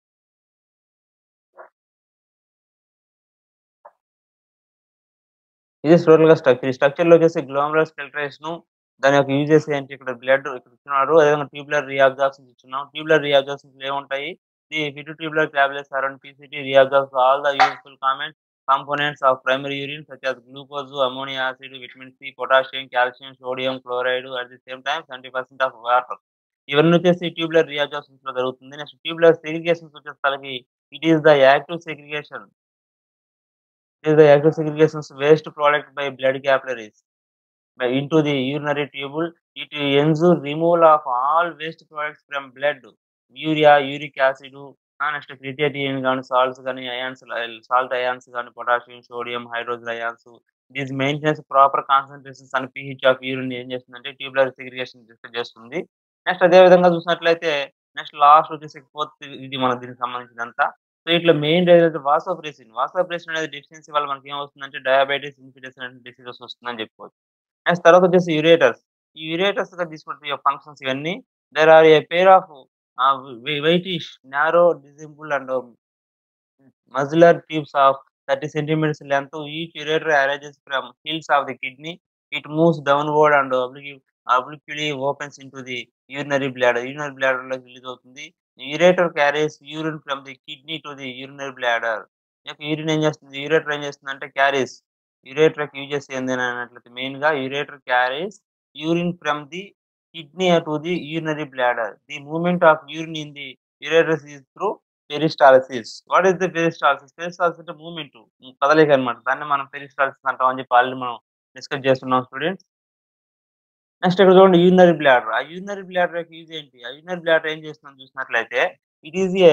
ఇది టోటల్‌గా స్ట్రక్చర్. ఈ స్ట్రక్చర్‌లో వచ్చేసి గ్లోమరస్ ఫిల్ట్రేషను, దాని యొక్క యూజెస్ ఏంటి, ఇక్కడ బ్లడ్ ఇక్కడ ఇచ్చినారు. అదేవిధంగా ట్యూబులర్ రీఅబ్జార్ప్షన్స్ ఇచ్చున్నాం. ట్యూబులర్ రీఅబ్జార్ప్షన్స్‌లో ఏముంటాయి? ది ఫిటో tubular capillaries around PCT reabsorbs all the useful comments components of primary urine such as glucose, ammonia acid, vitamin C, potassium, calcium, sodium chloride at the same time seventy percent of water. ఇవన్నీ వచ్చేసి ట్యూబులర్ రీఅబ్జార్ప్షన్స్‌లో జరుగుతుంది. నెక్స్ట్ ట్యూబులర్ సెగ్రిగేషన్స్ వచ్చేసరికి it is the active segregation. It is the active segregations waste product by blood capillaries by into the urinary tubule. It ensure removal of all waste products from blood, urea, uric acid, uh, next creatinine గాని, salts గాని, ions, salt ions గాని, potassium, sodium, hydrogen ions. This maintains proper concentrations and pH of urine ఏం చేస్తుందంటే ట్యూబులర్ సెగ్రిగేషన్ చేస్తుంది. నెక్స్ట్ అదే విధంగా చూసినట్లయితే నెక్స్ట్ లాస్ట్ వచ్చేసి ఫోర్త్ ఇది మనకు దీనికి సంబంధించినంతా. సో, ఇట్లా మెయిన్ ఏదైతే వాసోప్రెసిన్, వాసోప్రెసిన్ అనేది డెఫిషియన్సీ వల్ల మనకి ఏమవుతుందంటే డయాబెటిస్ ఇన్సిపిడస్ అనే డిసీజెస్ వస్తుందని చెప్పుకోవచ్చు. నెక్స్ట్ తర్వాత వచ్చేసి యురేటర్స్. ఈ యురేటర్స్‌గా తీసుకుంటే ఫంక్షన్స్ ఇవన్నీ. There are a pair of ah, వె వెయిటిష్ నారో డిసింపుల్ and muscular tubes of thirty centimeters length. Each ureter arises from hills of the kidney. It moves downward and oblique, obliquely opens into the urinary bladder. Urinary bladder లోకి రిలీజ్ అవుతుంది. Ureter carries urine from the kidney to the urinary bladder. ఈ యొక్క యూరిన్ ఏం చేస్తుంది? యురేటర్ ఏం చేస్తుందంటే క్యారీస్ యురేటర్ యొక్క యూజెస్ ఏంది అని అన్నట్లయితే మెయిన్‌గా ureter carries urine from the kidney to the urinary bladder. The movement of urine in the ureter is through peristalsis. What is the peristalsis? Peristalsis అంటే మూవ్‌మెంట్. కదలిక అన్నమాట. దాన్ని మనం పెరిస్టాల్సిస్ అంటాం అని చెప్పి ఆల్రెడీ మనం డిస్కస్ చేస్తున్నాం స్టూడెంట్స్. నెక్స్ట్ ఇక్కడ చూడండి యూరినరీ బ్లాడర్. ఆ యూరినరీ బ్లాడర్ యొక్క యూజ్ ఏంటి? ఆ యూరినరీ బ్లాడర్ ఏం చేస్తుందని చూసినట్లయితే it is a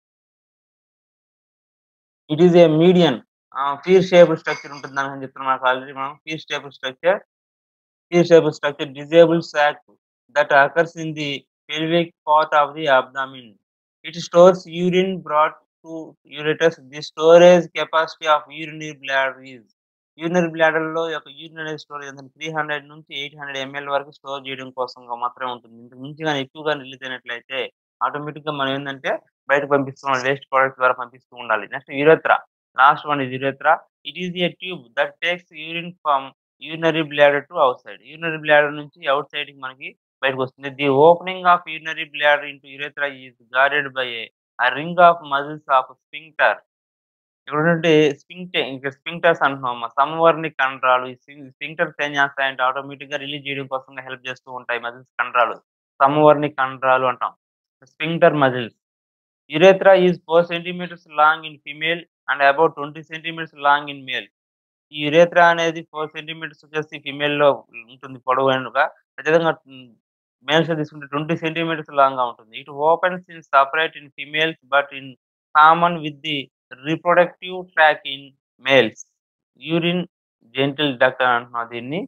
it is a median ah, sphere shaped structure ఉంటుందని చెప్తున్నాం మనకు ఆల్రెడీ మనం. Sphere shaped structure sphere shaped structure disabled sac that occurs in the pelvic part of the abdomen. It stores urine brought to ureters. The storage capacity of urinary bladder is urinary bladder లో యొక్క యూరిన్ అనేది స్టోర్ చేయాలంటే త్రీ హండ్రెడ్ నుంచి ఎయిట్ హండ్రెడ్ ఎంఎల్ వరకు స్టోర్ చేయడం కోసంగా మాత్రమే ఉంటుంది. ఇంతకు మించి గాని ఎక్కువగా రిలీజ్ అయినట్లయితే ఆటోమేటిక్‌గా మనం ఏందంటే బయటకు పంపిస్తూ ఉండాలి. వేస్ట్ ప్రొడక్ట్స్ ద్వారా పంపిస్తూ ఉండాలి. Next urethra. Last one is urethra. It is a tube that takes urine from urinary bladder to outside. Urinary bladder నుంచి ఔట్ సైడ్‌కి మనకి బయటకొస్తుంది. The opening of urinary bladder into urethra is guarded by a a ring of muscles of sphincter. ఇక్కడున్నటువంటి స్ఫింక్టే ఇంకా స్ఫింక్టర్స్ అంటున్నాం. సమవర్ణి కండరాలు. ఈ స్ఫిం స్ఫింక్టర్స్ ఏం చేస్తాయంటే ఆటోమేటిక్‌గా రిలీజ్ చేయడం కోసంగా హెల్ప్ చేస్తూ ఉంటాయి మజిల్స్ కండరాలు. సమవర్ణి కండరాలు అంటాం. Sphincter muscles. Urethra is four centimeters long in female and about twenty centimeters long in male. ఈ యురేత్రా అనేది ఫోర్ సెంటీమీటర్స్ వచ్చేసి ఫీమేల్‌లో ఉంటుంది పొడవైనగా. అదేవిధంగా హ్మ్, మేల్స్‌లో తీసుకుంటే ట్వంటీ సెంటీమీటర్స్ లాంగ్‌గా ఉంటుంది. It opens in separate in females but in common with the reproductive tract in males. Urine genital duct అని అంటున్నాం దీన్ని.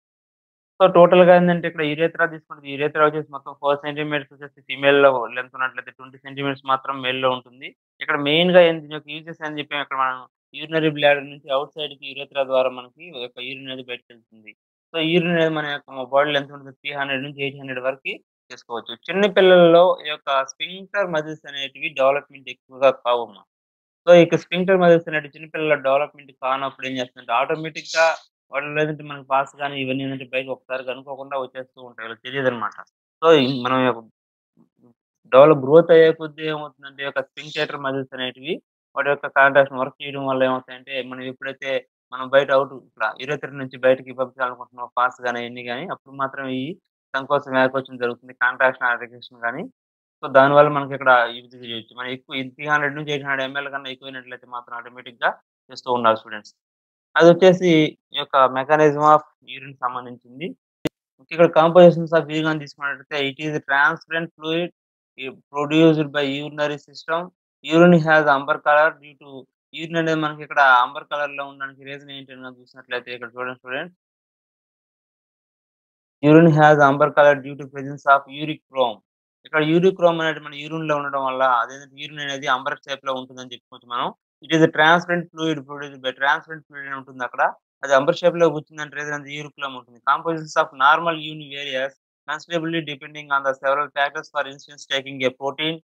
సో, టోటల్‌గా ఏందంటే ఇక్కడ యురేత్రా తీసుకుంటే యురేత్రా వచ్చేసి మొత్తం ఫోర్ సెంటీమీటర్స్ వచ్చేసి ఫీమేల్‌లో లెంత్ ఉన్నట్లయితే ట్వంటీ సెంటీమీటర్స్ మాత్రం మేల్‌లో ఉంటుంది. ఇక్కడ మెయిన్‌గా ఏంది దీని యొక్క యూజెస్ అని చెప్పాం ఇక్కడ మనం యూరినరీ బ్లాడర్ నుంచి ఔట్ సైడ్‌కి యురేత్రా ద్వారా మనకి యొక్క యూరిన్ అనేది బయటికెళ్తుంది. సో, యూరిన్ అనేది మన యొక్క బాడీలో ఎంత ఉంటుంది త్రీ హండ్రెడ్ నుంచి ఎయిట్ హండ్రెడ్ వరకి చేసుకోవచ్చు. చిన్న పిల్లల్లో ఈ యొక్క స్ఫింక్టర్ మజిల్స్ అనేటివి డెవలప్‌మెంట్ ఎక్కువగా కావమ్మా. సో, ఇక స్ఫింక్టర్ మజిల్స్ అనేటివి చిన్న పిల్లల డెవలప్‌మెంట్ కానప్పుడు ఏం చేస్తుందంటే ఆటోమేటిక్‌గా వాళ్ళు లేదంటే మనకు పాస్ గాని ఇవన్నీ ఏందంటే బయటకి ఒకసారి అనుకోకుండా వచ్చేస్తూ ఉంటాయి. వాళ్ళకి తెలీదనమాట. సో, ఈ మనం యొక్క డెవలప్ గ్రోత్ అయ్యే కొద్దీ ఏమవుతుందంటే ఈ యొక్క స్ఫింక్టర్ మజిల్స్ అనేటివి వాటి యొక్క కాంట్రాక్షన్ వర్క్ చేయడం వల్ల ఏమవుతాయంటే మనం ఎప్పుడైతే మనం బయట అవుట్ ఇట్లా యురేటర్ నుంచి బయటికి పంపించాలనుకుంటున్నాం పాస్ గాని అయన్నీ గాని అప్పుడు మాత్రం ఈ సంకోచం, వ్యాకోచం జరుగుతుంది. కాంట్రాక్షన్, అడ్డక్షన్ గాని. సో, దానివల్ల మనకి ఇక్కడ యూజ్ చేయొచ్చు. మనం ఎక్కువ త్రీ హండ్రెడ్ నుంచి ఎయిట్ హండ్రెడ్ ఎంఎల్ కన్నా ఎక్కువైనట్లయితే మాత్రం ఆటోమేటిక్‌గా చేస్తూ ఉండాలి స్టూడెంట్స్. అదొచ్చేసి ఈ యొక్క మెకానిజం ఆఫ్ యూరిన్ సంబంధించింది. ఇక్కడ కాంపోజిషన్స్ ఆఫ్ యూరిన్ అని తీసుకున్నట్లయితే it is transparent fluid produced by urinary system. Urine has amber colour due to urine అనేది మనకి ఇక్కడ అంబర్ కలర్‌లో ఉండడానికి రీజన్ ఏంటి అని చూసినట్లయితే ఇక్కడ చూడండి students. Urine has amber colour due to presence of urochrome. ఇక్కడ యూరిక్ క్రోమ్ అనేది మన యూరిన్‌లో ఉండడం వల్ల అదేంటంటే యూరిన్ అనేది అంబర్ షేప్‌లో ఉంటుందని చెప్పుకోవచ్చు మనం. It is a transparent fluid produced by transparent fluid అని ఉంటుంది అక్కడ. అది అంబర్ షేప్‌లో కూర్చుందంటే రీజన్ అది యూరిక్ క్రోమ్ ఉంటుంది. Compositions of normal urine varies considerably depending on the several factors for instance taking a protein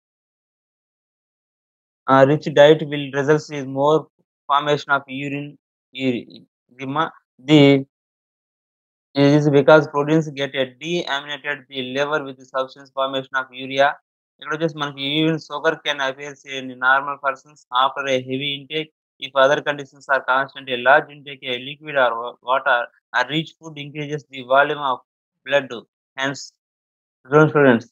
uh, rich diet will result in more formation of urine. uri- The, ma- the it is because proteins get a deaminated the liver with the substance formation of urea. ఇక్కడ వచ్చేసి మనకి even sugar can appears in normal persons after a heavy intake if other conditions are constant a large intake a liquid or water or rich food increases the volume of blood hence students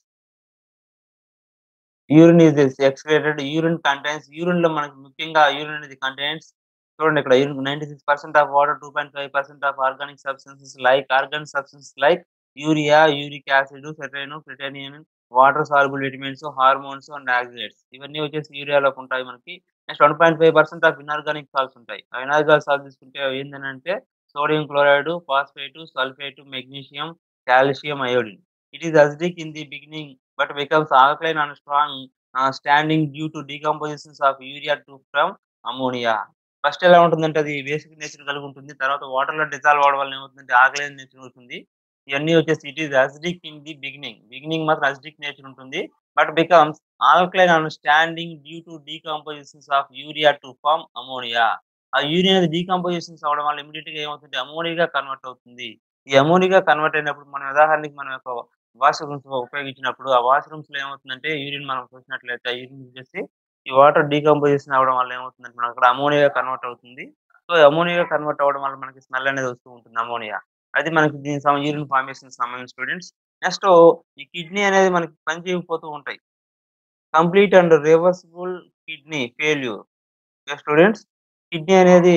urine is excreted. Urine contains యూరిన్‌లో మనకి ముఖ్యంగా యూరిన్ అనేది కంటైన్స్ చూడండి ఇక్కడ urine ninety six percent of water, two point five percent of organic substances like organic substances like urea, uric acid, సెటైన్, creatinine, water soluble vitamins, hormones and oxalates ఇవన్నీ వచ్చేసి యూరియాలోకి ఉంటాయి మనకి. Next one point five percent of inorganic salts ఉంటాయి. ఆ ఇనార్గానిక్ సాల్ట్స్ తీసుకుంటే ఏందనంటే sodium chloride, phosphate, sulphate, magnesium, calcium, iodine. It is acidic in the beginning but becomes alkaline and strong uh, standing due to decompositions of urea to from ammonia. First ఎలా ఉంటుందంటే అది బేసిక్ నేచర్ కలిగి ఉంటుంది. తర్వాత వాటర్‌లో డిసాల్వ్ అవ్వడం వల్ల ఏమవుతుందంటే ఆల్కలైన్ నేచర్ అవుతుంది. ఇవన్నీ వచ్చేసి it is acidic in the beginning. Beginning మాత్రం అసిడిక్ నేచర్ ఉంటుంది. But becomes alkaline and standing due to decompositions of urea to form ammonia. ఆ యూరియా అనేది డీకంపోజిషన్స్ అవ్వడం వల్ల ఇమ్మీడియేట్‌గా ఏమవుతుంది అమ్మోనియాగా కన్వర్ట్ అవుతుంది. ఈ అమ్మోనియాగా కన్వర్ట్ అయినప్పుడు మనం ఉదాహరణకి మన యొక్క వాష్‌రూమ్స్ ఉపయోగించినప్పుడు ఆ వాష్‌రూమ్స్‌లో ఏమవుతుందంటే యూరిన్ మనం చూసినట్లయితే ఆ యూరిన్ వచ్చేసి ఈ వాటర్ డీకంపోజిషన్ అవ్వడం వల్ల ఏమవుతుందంటే మనకు అక్కడ అమ్మోనియాగా కన్వర్ట్ అవుతుంది. సో, అమ్మోనియాగా కన్వర్ట్ అవ్వడం వల్ల మనకి స్మెల్ అనేది వస్తూ ఉంటుంది అమ్మోనియా. అది మనకి దీనికి సం యూరిన్ ఫార్మేషన్‌కి సంబంధించి స్టూడెంట్స్. నెక్స్ట్ ఈ కిడ్నీ అనేది మనకి పని చేయకపోతూ ఉంటాయి. Complete and reversible kidney failure. Okay students. Kidney అనేది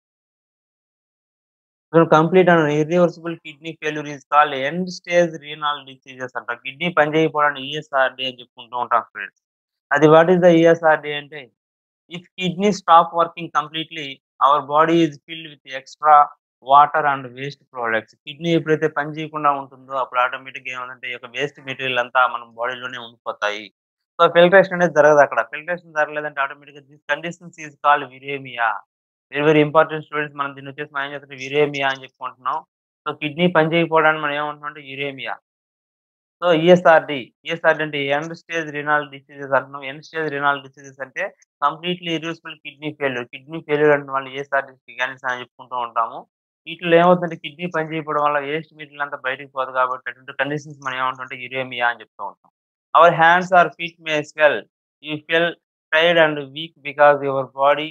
complete and irreversible kidney failure is called end stage renal diseases అంట. కిడ్నీ పని చేయకపోవడాన్ని ఈఎస్ఆర్‌డి అని చెప్పుకుంటూ ఉంటాం ఫ్రెండ్స్. అది వాట్ ఈస్ ద ఈఎస్ఆర్‌డి అంటే if kidney stop working completely our body is filled with extra water and waste products. Kidney ఎప్పుడైతే పని చేయకుండా ఉంటుందో అప్పుడు ఆటోమేటిక్‌గా ఏమవుతుందంటే ఈ యొక్క వేస్ట్ మెటీరియల్ అంతా మన బాడీలోనే ఉండిపోతాయి. సో ఫిల్ట్రేషన్ అనేది జరగదక్కడ. ఫిల్ట్రేషన్ జరగలేదంటే ఆటోమేటిక్‌గా this conditions is called uremia. Very very important students మనం దీన్నొచ్చేసి మనం ఏం చేస్తుంటే యురేమియా అని చెప్పుకుంటున్నాం. సో కిడ్నీ పని చేయకపోవడాన్ని మనం ఏమంటున్నాం అంటే యురేమియా. సో ఈఎస్ఆర్‌డి, ఈఎస్ఆర్‌డి అంటే ఎండ్ స్టేజ్ రినల్ డిసీజెస్ అంటున్నాం. ఎండ్ స్టేజ్ రినల్ డిసీజెస్ అంటే completely irreversible kidney failure. Kidney failure అంటే వాళ్ళు ఈఎస్ఆర్‌డి స్కానింగ్స్ అని చెప్పుకుంటూ ఉంటాము. వీటిలో ఏమవుతుందంటే కిడ్నీ పని చేయకపోవడం వల్ల వేస్ట్ మెటీరియల్ అంతా బయటికి పోదు కాబట్టి అటువంటి కండిషన్స్ మనం ఏమంటామంటే యురేమియా అని చెప్తూ ఉంటాం. Our hands or feet may swell. You feel tired and weak because your body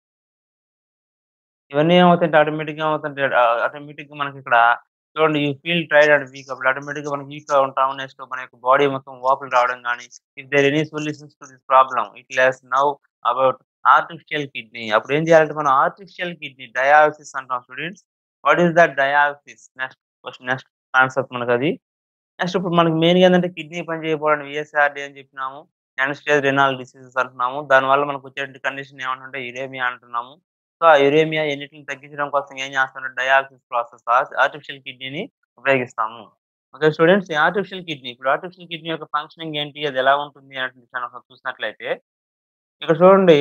ఇవన్నీ ఏమవుతాయంటే ఆటోమేటిక్‌గా ఏమవుతుంటే ఆహ్, ఆటోమేటిక్‌గా మనకిక్కడ చూడండి you feel tired and weak అప్పుడు ఆటోమేటిక్‌గా మనం వీక్‌గా ఉంటాం. నెక్స్ట్ మన యొక్క బాడీ మొత్తం వాపులు రావడం గాని, if there any solutions to this problem it lets now about artificial kidney. అప్పుడు ఏం చేయాలంటే మనం ఆర్టిఫిషియల్ కిడ్నీ డయాలిసిస్ అంటాం students. What is that dialysis? Next question next concept మనకది. నెక్స్ట్ ఇప్పుడు మనకి మెయిన్‌గా ఏందంటే కిడ్నీ పని చేయకపోవడం ఈఎస్ఆర్‌డి అని చెప్పినాము. ఎండ్ స్టేజ్ రినల్ డిసీజెస్ అంటున్నాము. దానివల్ల మనకొచ్చేటువంటి కండిషన్ ఏమంటుంటే యురేమియా అంటున్నాము. సో, ఆ యురేమియా ఎన్నిటిని తగ్గించడం కోసం ఏం చేస్తామంటే డయాలిసిస్ ప్రాసెస్ ఆర్ ఆర్టిఫిషియల్ కిడ్నీని ఉపయోగిస్తాము. Okay students. ఈ ఆర్టిఫిషియల్ కిడ్నీ ఇప్పుడు ఆర్టిఫిషియల్ కిడ్నీ యొక్క ఫంక్షనింగ్ ఏంటి? అది ఎలా ఉంటుంది అనేటువంటి విషయాన్ని ఒకసారి చూసినట్లయితే ఇక్కడ చూడండి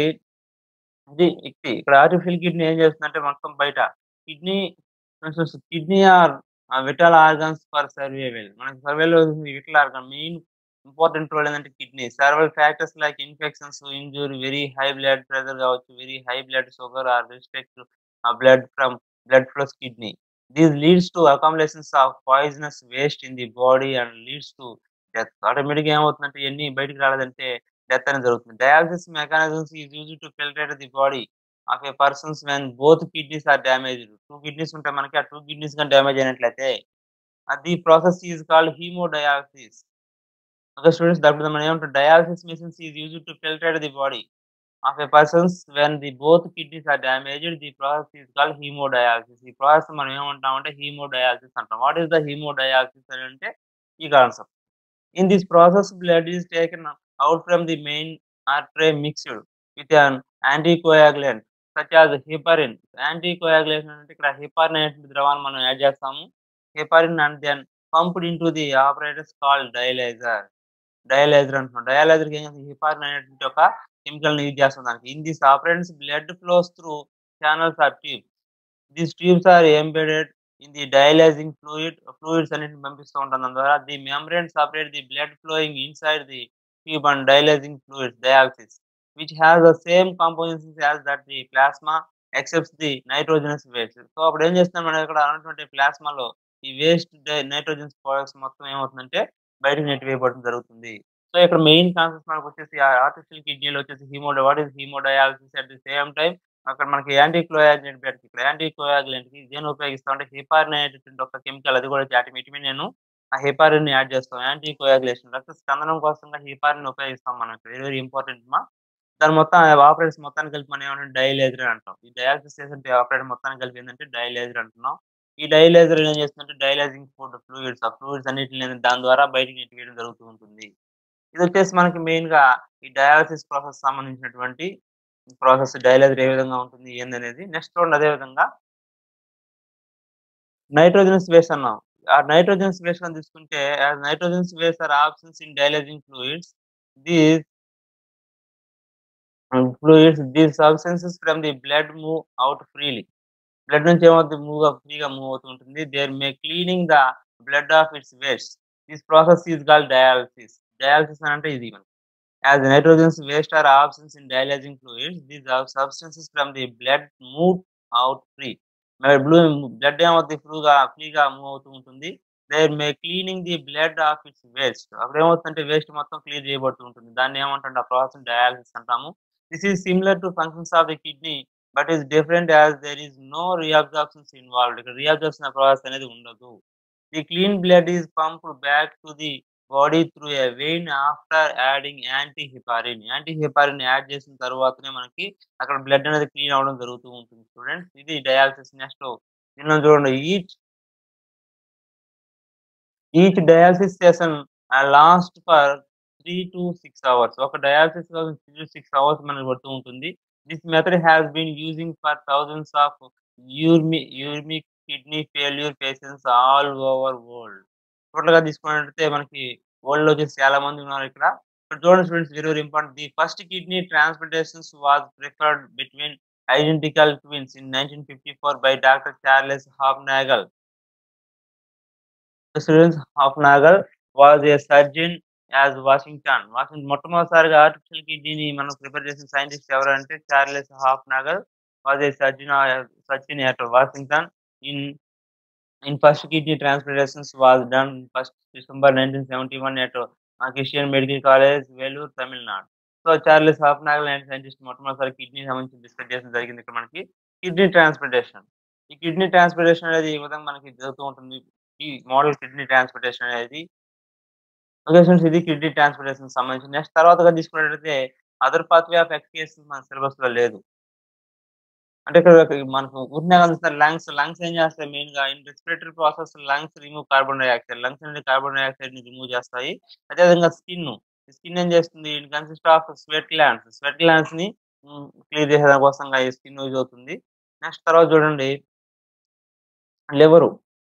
ఇది ఇక్తి. ఇక్కడ ఆర్టిఫిషియల్ కిడ్నీ ఏం చేస్తుందంటే మొత్తం బయట kidney functions kidney are ah, vital organs for survival. మనకి సర్వైవల్‌లో vital organ main important role ఏందంటే kidney. Several factors like infections, injury, very high blood pressure కావచ్చు, very high blood sugar or restrict ah, blood from blood flows kidney. This leads to accumulations of poisonous waste in the body and leads to death. ఆటోమేటిక్‌గా ఏమవుతుందంటే ఇయన్నీ బయటికి రాలేదంటే డెత్ అనేది జరుగుతుంది. Dialysis mechanisms is used to filtrate the body of a persons when both kidneys are damaged. రెండు కిడ్నీస్ ఉంటాయి మనకి. ఆ రెండు కిడ్నీస్ గాని డ్యామేజ్ అయినట్లయితే ah, the process is called haemodialysis. Okay students. దాంట్లో మనం ఏమంటాం dialysis machines is used to filtrate the body of a persons when the both kidneys are damaged. The process is called haemodialysis. ఈ ప్రాసెస్ మనం ఏమంటామంటే హీమోడయాలిసిస్ అంటాం. వాట్ ఈస్ ద హీమోడయాలిసిస్ అని అంటే ఈ concept. In this process, blood is taken out from the main artery mixed with an anticoagulant such as heparin. Anticoagulation అంటే ఇక్కడ heparin అనేటువంటి ద్రవాన్ని మనం యాడ్ చేస్తాము. heparin and then pumped into the apparatus called dialyzer. డయాలైజర్ అంటున్నాం. డయాలైజర్‌కి ఏం చేస్తాం heparin అనేటువంటి ఒక కెమికల్‌ని యూజ్ చేస్తాం దానికి. In this apparatus, blood flows through channels or tubes. These tubes are embedded in the dialyzing fluid. Fluids అన్నిటిని పంపిస్తూ ఉంటాం దాని ద్వారా. The membrane separate the blood flowing inside the tube and dialyzing fluids dialysis, which has the same compositions as that the plasma except the nitrogenous waste. So అప్పుడు ఏం చేస్తున్నాం మనం ఇక్కడ ఉన్నటువంటి ప్లాస్మాలో ఈ వేస్ట్ డ నైట్రోజన్ ప్రొడక్ట్స్ మొత్తం ఏమవుతుందంటే బయటకి నెట్టివేయబడడం జరుగుతుంది. సో ఇక్కడ మెయిన్ కాన్సెప్ట్ మనకొచ్చేసి ఆ ఆర్టిఫిషియల్ కిడ్నీలో వచ్చేసి haemo what is haemodialysis at the same time అక్కడ మనకి యాంటీ కోయాగ్యులెంట్ పెడతారు. ఇక్కడ యాంటీ కోయాగ్యులెంట్‌కి దేన్ని ఉపయోగిస్తామంటే హెపారిన్ అనేటటువంటి ఒక కెమికల్ అది కూడా విటమిన్ నేను ఆ హెపారిన్‌ని యాడ్ చేస్తాం. యాంటీ కోయాగ్యులేషన్ రక్త స్కందనం కోసంగా హెపారిన్ ఉపయోగిస్తాం మనం. వెరీ వెరీ ఇంపార్టెంట్ మా. దాని మొత్తం ఆపరేట్స్ మొత్తాన్ని కలిపి మనం ఏమంటాం డయాలైజర్ అని అంటాం. ఈ డయాలిసిస్ చేసే ఆపరేటర్ మొత్తాన్ని కలిపి ఏందంటే డయాలైజర్ అంటున్నాం. ఈ డయాలైజర్ ఏం చేస్తుందంటే డయాలైజింగ్ ఫుడ్ ఫ్లూయిడ్స్ ఆ ఫ్లూయిడ్స్ అన్నిటిని దాని ద్వారా బయటికి నెట్టివేయడం జరుగుతూ ఉంటుంది. ఇదొచ్చేసి మనకి మెయిన్‌గా ఈ డయాలిసిస్ ప్రాసెస్ సంబంధించినటువంటి ప్రాసెస్ డైలాగ్ ఏ విధంగా ఉంటుంది ఏందనేది. నెక్స్ట్ చూడండి అదే విధంగా నైట్రోజనస్ వేస్ట్ అన్నాం. ఆ నైట్రోజనస్ వేస్ట్ అని తీసుకుంటే as nitrogenous waste are absence in dialysing fluids. These fluids these substances from the blood move out freely. Blood నుంచి ఏమవుతుంది మూవ్ ఫ్రీగా మూవ్ అవుతూ ఉంటుంది. There may cleaning the blood of its waste. This process is called dialysis. Dialysis అని అంటే ఇది. As nitrogen's waste are absent in dialyzing fluids, these are substances from the blood move out free. మరి బ్లూ బ్లడ్ ఏమవుద్ది ఫ్లూగా ఫ్రీగా మూవ్ అవుతూ ఉంటుంది. They may cleaning the blood of its waste. అప్పుడు ఏమవుతుందంటే వేస్ట్ మొత్తం క్లియర్ చేయబడుతూ ఉంటుంది. దాన్ని ఏమంటాం ఆ ప్రాసెస్ డయాలిసిస్ అంటాము. This is similar to functions of the kidney but is different as there is no reabsorptions involved. ఇక్కడ రీఅబ్జార్ప్షన్ ప్రాసెస్ అనేది ఉండదు. The clean blood is pumped back to the body through a vein after adding anti heparin. Anti heparin add చేసిన తర్వాతనే మనకి అక్కడ బ్లడ్ అనేది క్లీన్ అవ్వడం జరుగుతూ ఉంటుంది స్టూడెంట్స్. ఇది డయాలిసిస్. నెక్స్ట్ దీనిలో చూడండి, each each dialysis session last for three to six hours. ఒక డయాలిసిస్ కోసం త్రీ టు సిక్స్ అవర్స్ మనకు పడుతూ ఉంటుంది. This method has been using for thousands of యూర్మి uremic kidney failure patients all over world. టోటల్‌గా తీసుకున్నట్టయితే మనకి వరల్డ్‌లో వచ్చేసి చాలా మంది ఉన్నారు ఇక్కడ. ఇక్కడ చూడండి students, very very important. The first kidney transplantations was preferred between identical twins in nineteen fifty four by doctor Charles Hufnagel. Students, Hufnagel was a surgeon as Washington. Washing మొట్టమొదటిసారిగా ఆర్టిఫిషియల్ కిడ్నీని మనం ప్రిపేర్ చేసిన సైంటిస్ట్ ఎవరంటే Charles Hufnagel was a surgeon surgeon at Washington. In In first kidney transplantations was done first December nineteen seventy-one at uh, Christian Medical College, Vellore, Tamil Nadu. So Charles Hufnagel అనే సైంటిస్ట్ మొట్టమొదటిసారి కిడ్నీ సంబంధించి డిస్కస్ చేయడం జరిగింది ఇక్కడ మనకి. Kidney transplantation. ఈ కిడ్నీ ట్రాన్స్‌ప్లాంటేషన్ అనేది ఈ విధంగా మనకి జరుగుతూ ఉంటుంది. ఈ మోడల్ కిడ్నీ ట్రాన్స్‌ప్లాంటేషన్ అనేది. ఓకే ఫ్రెండ్స్, ఇది కిడ్నీ ట్రాన్స్‌ప్లాంటేషన్‌కి సంబంధించి. నెక్స్ట్ తర్వాతగా తీసుకున్నట్లయితే అదర్ పాత్వే ఆఫ్ ఎక్స్‌కేషన్ మన సిలబస్‌లో లేదు. అంటే ఇక్కడ మనకు ఊరినే కలుస్తారు లంగ్స్. లంగ్స్ ఏం చేస్తాయి మెయిన్‌గా in respiratory process lungs remove carbon dioxide. Lungs నుండి కార్బన్ డయాక్సైడ్‌ని రిమూవ్ చేస్తాయి. అదేవిధంగా స్కిన్. స్కిన్ ఏం చేస్తుంది? It consist of sweat glands. Sweat గ్లాండ్స్‌ని హ్మ్, క్లియర్ చేసే కోసంగా ఈ స్కిన్ యూజ్ అవుతుంది. నెక్స్ట్ తర్వాత చూడండి, లివరు.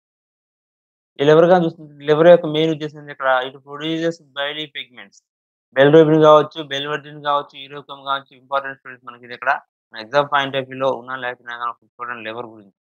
ఈ లివర్ గాని చూస్తుంటే లివర్ యొక్క మెయిన్ ఉద్దేశం ఏంది ఇక్కడ? It produces bile pigments. Bilirubin కావచ్చు, బిలివర్జిన్ కావచ్చు, యూరోకమ్ కావచ్చు, ఇంపార్టెంట్ స్టూడెంట్స్ మనకి ఇది ఇక్కడ. ఎగ్జామ్ పాయింట్ ఆఫ్ వ్యూలో ఉన్నా లేకపోయినా గాని ఒకసారి చూడండి లివర్ గురించి.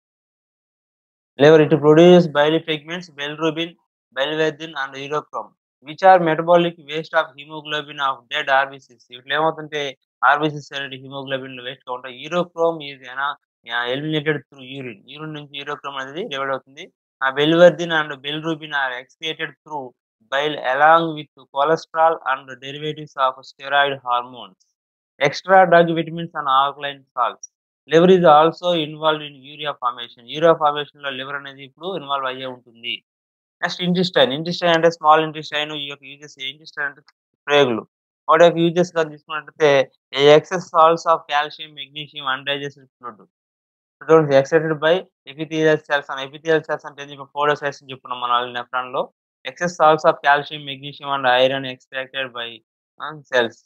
Liver, it produces bile pigments, bilirubin, biliverdin and urochrome, which are metabolic waste of hemoglobin of dead R B Cs. ఇట్లా ఏమవుతుంటే R B Cs అనేది హిమోగ్లోబిన్ వేస్ట్ గా ఉంటాయి. Urochrome is eliminated through urine. Urine నుంచి యూరోక్రోమ్ అనేది డివైడ్ అవుతుంది. ఆ biliverdin and bilirubin are excreted through bile along with cholesterol and derivatives of steroid hormones, extra drug vitamins and alkaline salts. Liver is also involved in urea formation. Urea formation లో లివర్ అనేది ఇప్పుడు ఇన్వాల్వ్ అయ్యే ఉంటుంది. Next intestine. ఇంటెస్టైన్ అంటే స్మాల్ ఇంటెస్టైన్. ఈ యొక్క యూజెస్ ఇంటెస్టైన్ అంటే ప్రేగులు. వాటి యొక్క యూజెస్ గా తీసుకున్నట్లయితే excess salts of calcium, magnesium, undigested food excited by epithelial cells. అని ఎపిథీలియల్ సెల్స్ అంటే ఫోటోసైట్స్ అని చెప్పుకున్నాం మన నెఫ్రాన్ లో. Excess salts of calcium, magnesium and iron extracted by cells.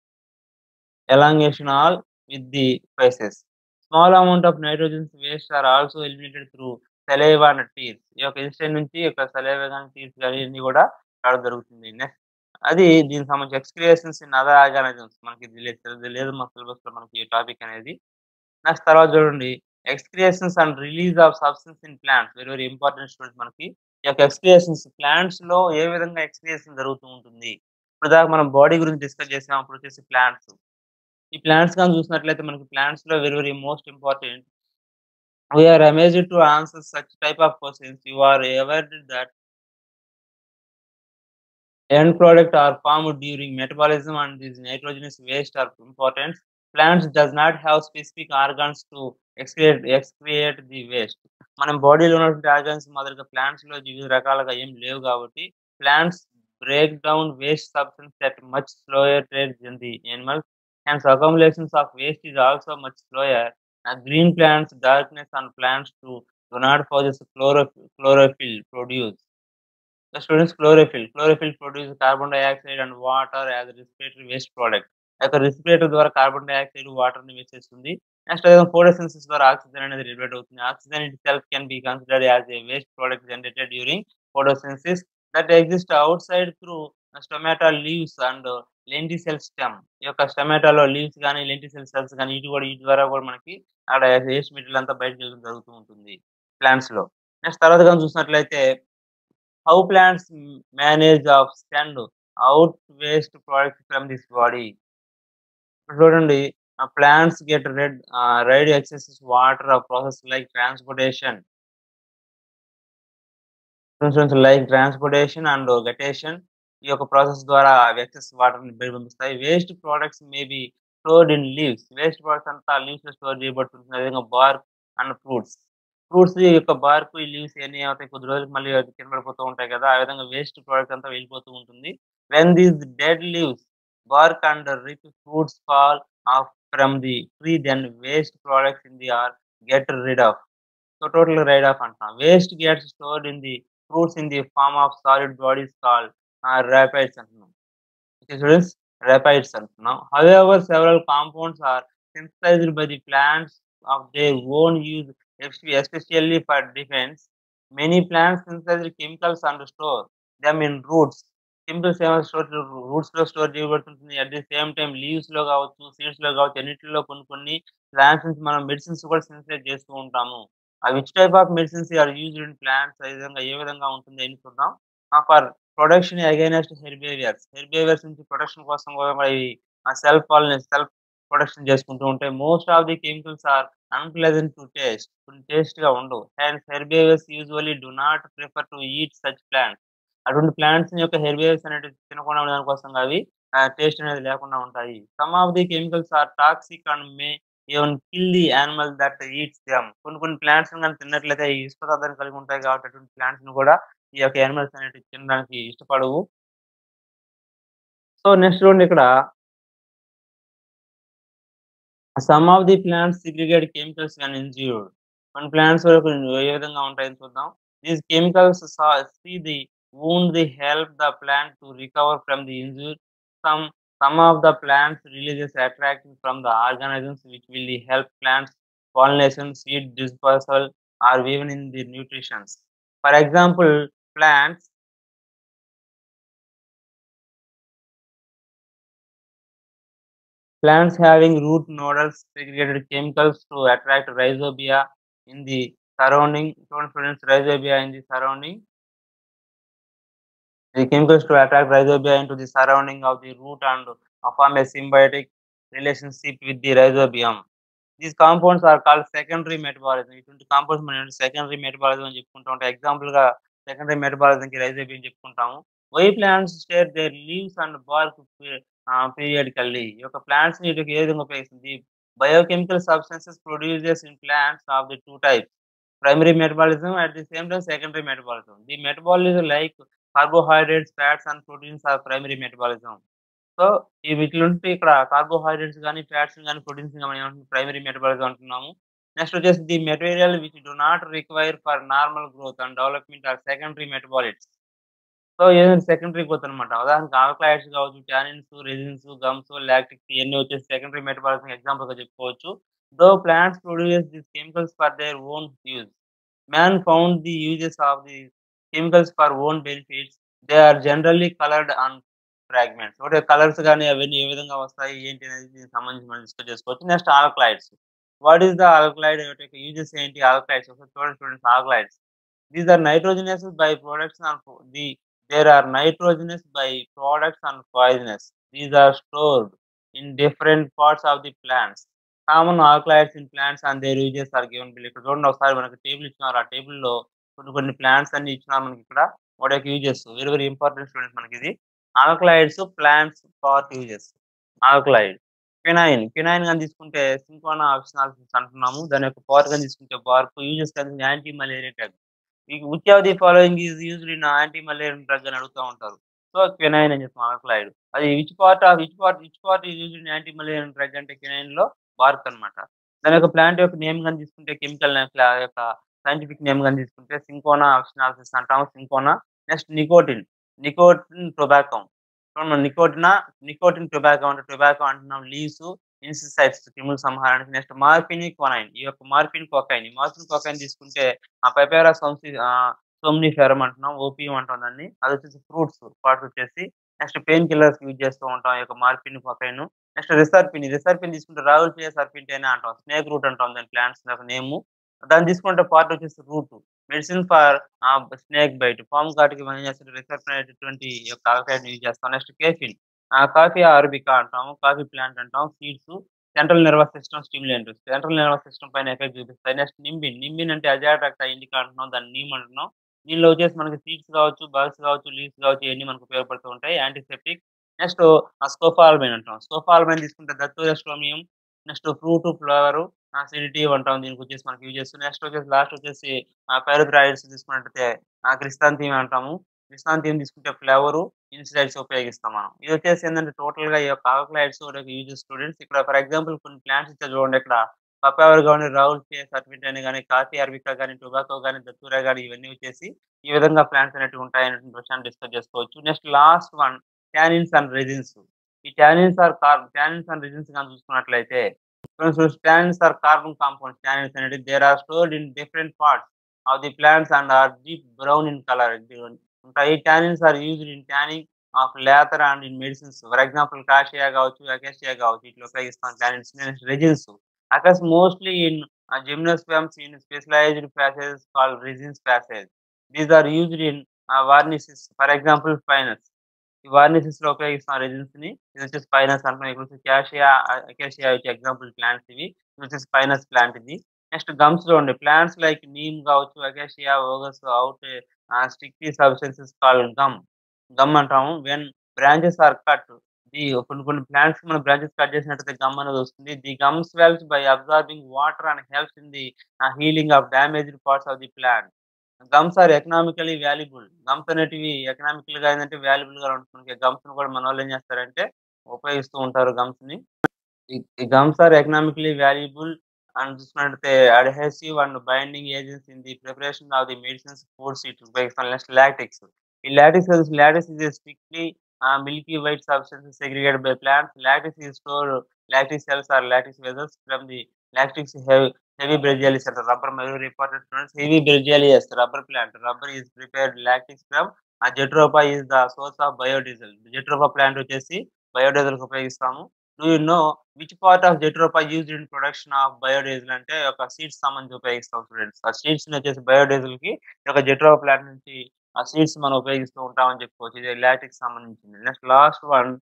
Elongation all with the faces. Small amount of nitrogen waste are also eliminated through saliva and tears. ఈ యొక్క ఇన్స్టెంట్ నుంచి ఈ యొక్క సలైవా కానీ టీర్స్ కానీ ఇవన్నీ కూడా రావడం జరుగుతుంది. నెక్స్ట్ అది దీనికి సంబంధించి ఎక్స్క్రియేషన్స్ ఇన్ అదర్ ఆర్గానిజమ్స్. మనకి ఇది లేదు ఇది లేదు మన సిలబస్ లో మనకి ఈ టాపిక్ అనేది. నెక్స్ట్ తర్వాత చూడండి, excretions and release of substance in plants. Very very important students మనకి. ఈ యొక్క ఎక్స్క్రియేషన్స్ ప్లాంట్స్ లో ఏ విధంగా ఎక్స్క్రియేషన్ జరుగుతూ ఉంటుంది. ఇప్పుడు దాకా మనం బాడీ గురించి డిస్కస్ చేసాం. ఇప్పుడు వచ్చేసి ప్లాంట్స్. ఈ ప్లాంట్స్ గాని చూసినట్లయితే మనకి ప్లాంట్స్ లో very very most important. We are amazed to answer such type of questions. You are aware that end product are formed during metabolism and these nitrogenous waste are important. Plants does not have specific organs to excrete excrete the waste. మనం బాడీలో ఉన్నటువంటి ఆర్గాన్స్ మాదిరిగా ప్లాంట్స్ లో వివిధ రకాలుగా ఏం లేవు కాబట్టి plants break down waste substance at much slower rate than the animals. Hence, accumulations of waste is also much slower. Uh, green plants, darkness and plants to do not possess chlorophyll, chlorophyll produce. The students chlorophyll. Chlorophyll produce carbon dioxide and water as a respiratory waste product. యొక్క రెస్పిరేటర్ ద్వారా కార్బన్ డైఆక్సైడ్ వాటర్ ని వేసేస్తుంది. నెక్స్ట్ ఫోటోసిన్సిస్ ద్వారా ఆక్సిజన్ అనేది రిలీజ్ అవుతుంది. Oxygen itself can be considered as a waste product generated during photosynthesis that exist outside through stomata leaves and lenticel stem. ఈ యొక్క స్టొమాటోలో లీవ్స్ కానీ లెంటిసెల్ సెల్స్ కానీ ఇటు కూడా వీటి ద్వారా కూడా మనకి అక్కడ వేస్ట్ మెటీరియల్ అంతా బయటకు వెళ్ళడం జరుగుతూ ఉంటుంది ప్లాంట్స్ లో. నెక్స్ట్ తర్వాత కానీ చూసినట్లయితే how plants manage of send out waste products from this body. చూడండి, plants get red ride excess water process like transportation like transportation and guttation. ఈ యొక్క ప్రాసెస్ ద్వారా ఎక్సెస్ వాటర్ ని బయట పంపిస్తాయి. Waste products may be stored in leaves. Waste products అంతా లీవ్స్ లో స్టోర్ చేయబడుతుంది. అదేవిధంగా బార్క్ అండ్ ఫ్రూట్స్. ఫ్రూట్స్ యొక్క బార్క్, ఈ లీవ్స్ ఇయన్నీ ఏమవుతాయి కొద్ది రోజులకి మళ్ళీ అది కింద పడిపోతూ ఉంటాయి కదా! ఆ విధంగా వేస్ట్ ప్రొడక్ట్ అంతా వెళ్ళిపోతూ ఉంటుంది. When these dead leaves, bark and rich fruits fall off from the tree, then waste products in the are get rid of. So totally rid off అంటున్నాం. Waste gets stored in the fruits in the form of solid bodies called uh, rapids అంటున్నాం. Okay students, rapids అంటున్నాం. However, several compounds are synthesized by the plants of their own use, espe- especially for defense. Many plants synthesize chemicals and store them in roots. Chemicals ఏమైనా స్టోర్ రూట్స్ లో స్టోర్ చేయబడుతుంటుంది. At the same time leaves లో కావచ్చు, సీడ్స్ లో కావచ్చు, అన్నిటిలో కొన్ని కొన్ని ప్లాంట్స్ నుంచి మనం మెడిసిన్స్ కూడా సింథసైజ్ చేస్తూ ఉంటాము. ఆ which type of medicines are used in plants, ఆ విధంగా ఏ విధంగా ఉంటుంది అని చూద్దాం. For production against herbivores, herbivores నుంచి ప్రొడక్షన్ కోసం కూడా ఇవి సెల్ఫ్ పాలినేషన్ సెల్ఫ్ ప్రొడక్షన్ చేసుకుంటూ ఉంటాయి. Most of the chemicals are unpleasant to taste, కొన్ని టేస్ట్ గా ఉండవు. Hence herbivores usually do not prefer to eat such plants. అటువంటి ప్లాంట్స్ యొక్క హెర్బేవియర్స్ అనేటివి తినకుండా ఉండడం కోసం అవి టేస్ట్ అనేది లేకుండా ఉంటాయి. Some of the chemicals are toxic and may even kill the animal that eats them. కొన్ని కొన్ని ప్లాంట్స్ కానీ తిన్నట్లయితే ఈ ఇసుక పదార్థాన్ని కలిగి ఉంటాయి కాబట్టి అటువంటి ప్లాంట్స్ ని కూడా ఈ యొక్క యానిమల్స్ అనేటివి తినడానికి ఇష్టపడవు. సో నెక్స్ట్ చూడండి ఇక్కడ some of the plants segregate chemicals when injured. కొన్ని ప్లాంట్స్ వరకు ఏ విధంగా ఉంటాయని చూద్దాం. These chemicals seal the wound they help the plant to recover from the injury. Some some of the plants releases attraction from the organisms which will help plants pollination, seed dispersal, or even in the nutrition. For example, plants plants having root nodules segregated chemicals to attract rhizobia in the surrounding. Don't students, rhizobia in the surrounding. The chemicals to attract rhizobia into the surrounding of the root and uh, form a symbiotic relationship with the rhizobium. These compounds are called secondary metabolism. ఇటువంటి కాంపౌండ్స్ మనం సెకండరీ మెటబాలిజం అని చెప్పుకుంటూ ఉంటాం. ఎగ్జాంపుల్ గా సెకండరీ మెటబాలిజం కి రైజోబియం చెప్పుకుంటాము. Why plants share their leaves and bark periodically. ఈ యొక్క ప్లాంట్స్ ని వీటికి ఏ విధంగా ఉపయోగిస్తుంది? Biochemical substances produces in plants of the two types, primary metabolism at the same time secondary metabolism. The metabolism like carbohydrates, fats and proteins are primary metabolism. So ఈ వీటిలో ఉంటే ఇక్కడ కార్బోహైడ్రేట్స్ కానీ, ఫ్యాట్స్ కానీ, ప్రోటీన్స్ కానీ ఏమంటున్నాం ప్రైమరీ మెటబాలిజం అంటున్నాము. నెక్స్ట్ వచ్చేసి the material which do not require for normal growth and development are secondary metabolites. So ఏదైనా సెకండరీ గ్రోత్ అనమాట. ఉదాహరణకు ఆల్కలాయిడ్స్ కావచ్చు, టానిన్స్, రెజిన్స్, గమ్స్, లాక్టిక్స్ ఇవన్నీ వచ్చేసి సెకండరీ మెటబాలిజం ఎగ్జాంపుల్ గా చెప్పుకోవచ్చు. Though plants produce this chemicals for their own use, man found the uses of the chemicals for own benefits. They are generally coloured and fragments. ఒకటి కలర్స్ గాని అవన్నీ ఏ విధంగా వస్తాయి ఏంటి అనేది దీనికి సంబంధించి మనం డిస్కస్ చేసుకోవచ్చు. Next alkaloids. What is the alkaloid యొక్క యూజెస్ ఏంటి? ఆల్కలాయిడ్స్ ఒకసారి చూడండి students. Alkaloids these are nitrogenous by products and the there are nitrogenous by products and poisonous. These are stored in different parts of the plants. Common alkaloids in plants and their uses are given below. ఇక్కడ చూడండి ఒకసారి మనకి టేబుల్ ఇచ్చినారు. ఆ టేబుల్ లో కొన్ని కొన్ని ప్లాంట్స్ అన్ని ఇచ్చినారు మనకి ఇక్కడ. వాటి యొక్క uses very very important students మనకి ఇది. Alkaloids plants part uses. Alkaloid quinine. Quinine గాని తీసుకుంటే సింకోనా ఆప్షనాలిసిస్ అంటున్నాము. దాని యొక్క పార్ట్ గాని తీసుకుంటే బార్క్. యూజెస్ కానీ anti malaria drug. Which of the following is used in anti malaria drug అని అడుగుతూ ఉంటారు. సో క్వినైన్ అని చెప్తాం ఆల్కలాయిడ్. అది which part of which part which part is used in anti malaria drug అంటే క్వినైన్ లో బార్క్ అనమాట. దాని యొక్క ప్లాంట్ యొక్క నేమ్ గాని తీసుకుంటే కెమికల్ యొక్క సైంటిఫిక్ నేమ్ గాని తీసుకుంటే సింకోనా ఆప్షనాలిసిస్ అంటాము. Cinchona. Next nicotine. Nicotine tobacco. నికోటినా నికోటిన్ టొబాకో అంటే టొబాకో అంటున్నాం. లీవ్స్ ఇన్సెక్టిసైడ్స్ క్రిముల సంహారానికి. నెక్స్ట్ మార్ఫిన్ కొనైన్. ఈ యొక్క మార్ఫిన్ కొకైన్. ఈ మార్ఫిన్ కొకైన్ తీసుకుంటే ఆ పెపేరా సోమ్సి సోమ్నిఫెరమ్ అంటున్నాం. ఓపియం అంటాం దాన్ని. అది వచ్చేసి ఫ్రూట్స్ పార్ట్ వచ్చేసి. నెక్స్ట్ పెయిన్ కిల్లర్స్ యూజ్ చేస్తూ ఉంటాం ఈ యొక్క morphine cocaine. Next reserpine. Reserpine తీసుకుంటే రాహుల్ ప్రియ సర్పింటేనే అంటాం. స్నేక్ రూట్ అంటాం దాని ప్లాంట్స్ యొక్క నేము. దాన్ని తీసుకుంటే పార్ట్ వచ్చేసి root. Medicine for snake bite. పాము కాటికి మనం ఏం చేస్తాం రిసర్పిన్ అనేటటువంటి యొక్క ఆల్కలాయిడ్ యూజ్ చేస్తాం. Next caffeine. కాఫీ అరబికా అంటాము. కాఫీ ప్లాంట్ అంటాం. Seeds central nervous system stimulant. Central nervous system పైన ఎఫెక్ట్ చూపిస్తాయి. Next nimbin. నింబిన్ అంటే అజాట్రాక్టా ఇండికా అంటున్నాం. దాన్ని నీమ్ అంటున్నాం. దీనిలో వచ్చేసి మనకి సీడ్స్ కావచ్చు, బగ్స్ కావచ్చు, లీవ్స్ కావచ్చు ఇవన్నీ మనకు ఉపయోగపడుతూ ఉంటాయి. యాంటీసెప్టిక్. నెక్స్ట్ స్కోఫాల్మైన్ అంటాం. స్కోఫాల్మైన్ తీసుకుంటే దత్తోరెస్టోమియం, నెక్స్ట్ ఫ్రూట్, ఫ్లవరు, అసిడిటీ అంటాం దీనికొచ్చేసి మనకి యూజెస్. నెక్స్ట్ వచ్చేసి లాస్ట్ వచ్చేసి ఆహ్, పైరోథ్రాయిడ్స్ తీసుకున్నట్టయితే ఆహ్, క్రిసాంతియం అంటాము. క్రిసాంతియం తీసుకుంటే ఫ్లవరు, ఇన్సెక్టిసైడ్స్ ఉపయోగిస్తాం మనం. ఇదొచ్చేసి ఏందంటే టోటల్‌గా ఈ యొక్క ఆల్కలాయిడ్స్ ఒక యూజెస్ స్టూడెంట్స్. ఇక్కడ ఫర్ ఎగ్జాంపుల్ కొన్ని ప్లాంట్స్ ఇచ్చారు చూడండి ఇక్కడ. పపావర్ గాని, రావుల్ కే సర్వెంట్ అని గాని, కాఫీ అరబికా గాని, టొబాకో గాని, దత్తూరా గాని ఇవన్నీ వచ్చేసి ఈ విధంగా ప్లాంట్స్ అనేటివి ఉంటాయనేటువంటి విషయాన్ని డిస్కస్ చేసుకోవచ్చు. Next last one tannins and resins. ఈ tannins are car tannins and resins గాని చూసుకున్నట్లయితే friends tannins are carbon compounds. Tannins అనేవి there are stored in different parts of the plants and are deep brown in colour ఉంటాయి. Tannins are used in tanning of leather and in medicines. For example cassia కావచ్చు, అకేషియా కావచ్చు వీటిలో ఉపయోగిస్తాం tannins. Next resins occurs mostly in gymnosperms in specialised passages called resins passage. These are used in varnishes for example pinus. ఈ వార్నిషెస్‌లో ఉపయోగిస్తాం రెజిన్స్‌ని. ఇది వచ్చేసి పైనస్ అంటాం. ఇక్కడ వచ్చేసి క్యాషియా, ఆహ్, అకేషియా వచ్చి ఎగ్జాంపుల్ ప్లాంట్స్ ఇవి. ఇది వచ్చేసి పైనస్ ప్లాంట్ ఇది. నెక్స్ట్ గమ్స్ చూడండి. ప్లాంట్స్ లైక్ నీమ్ కావచ్చు, acacia, oozes out ah, sticky substances called gum. Gum అంటాము. When branches are cut the కొన్ని కొన్ని ప్లాంట్స్‌కి మనం బ్రాంచెస్ కట్ చేసినట్టయితే గమ్ అనేది వస్తుంది. The gum swells by absorbing water and helps in the ah, healing of damaged parts of the plant. Gums are economically valuable. Gums అనేటివి ఎకనామికల్‌గా ఏందంటే వాల్యుబుల్‌గా ఉంటుంది. గమ్స్‌ని కూడా మనోళ్ళు ఏం చేస్తారంటే ఉపయోగిస్తూ ఉంటారు గమ్స్‌ని. ఈ ఈ gums are economically valuable and చూసుకున్నట్టయితే adhesive and binding agents in the preparation of the medicines, foods it ఉపయోగిస్తాం. Next latex. ఈ లాటెక్స్ తెలుసు latex is a sticky ah, milky white substance segregated by plants. Latex is stored latex cells or latex vessels from the లాక్టిక్స్ హెవ్ heavy brachialis అంటారు. Rubber very important students. Heavy brachialis rubber plant. Rubber is prepared latex from ఆ jatropha is the source of biodiesel. Jatropha plant వచ్చేసి బయోడీజిల్‌కి ఉపయోగిస్తాము. Do you know which part of jatropha used in production of biodiesel అంటే ఒక సీడ్స్ సంబంధించి ఉపయోగిస్తాం స్టూడెంట్స్. ఆ సీడ్స్‌ని వచ్చేసి బయోడీజిల్‌కి ఈ యొక్క జెట్రోపా ప్లాంట్ నుంచి ఆ సీడ్స్ మనం ఉపయోగిస్తూ ఉంటామని చెప్పుకోవచ్చు. ఇది లాటెక్స్ సంబంధించింది. Next last one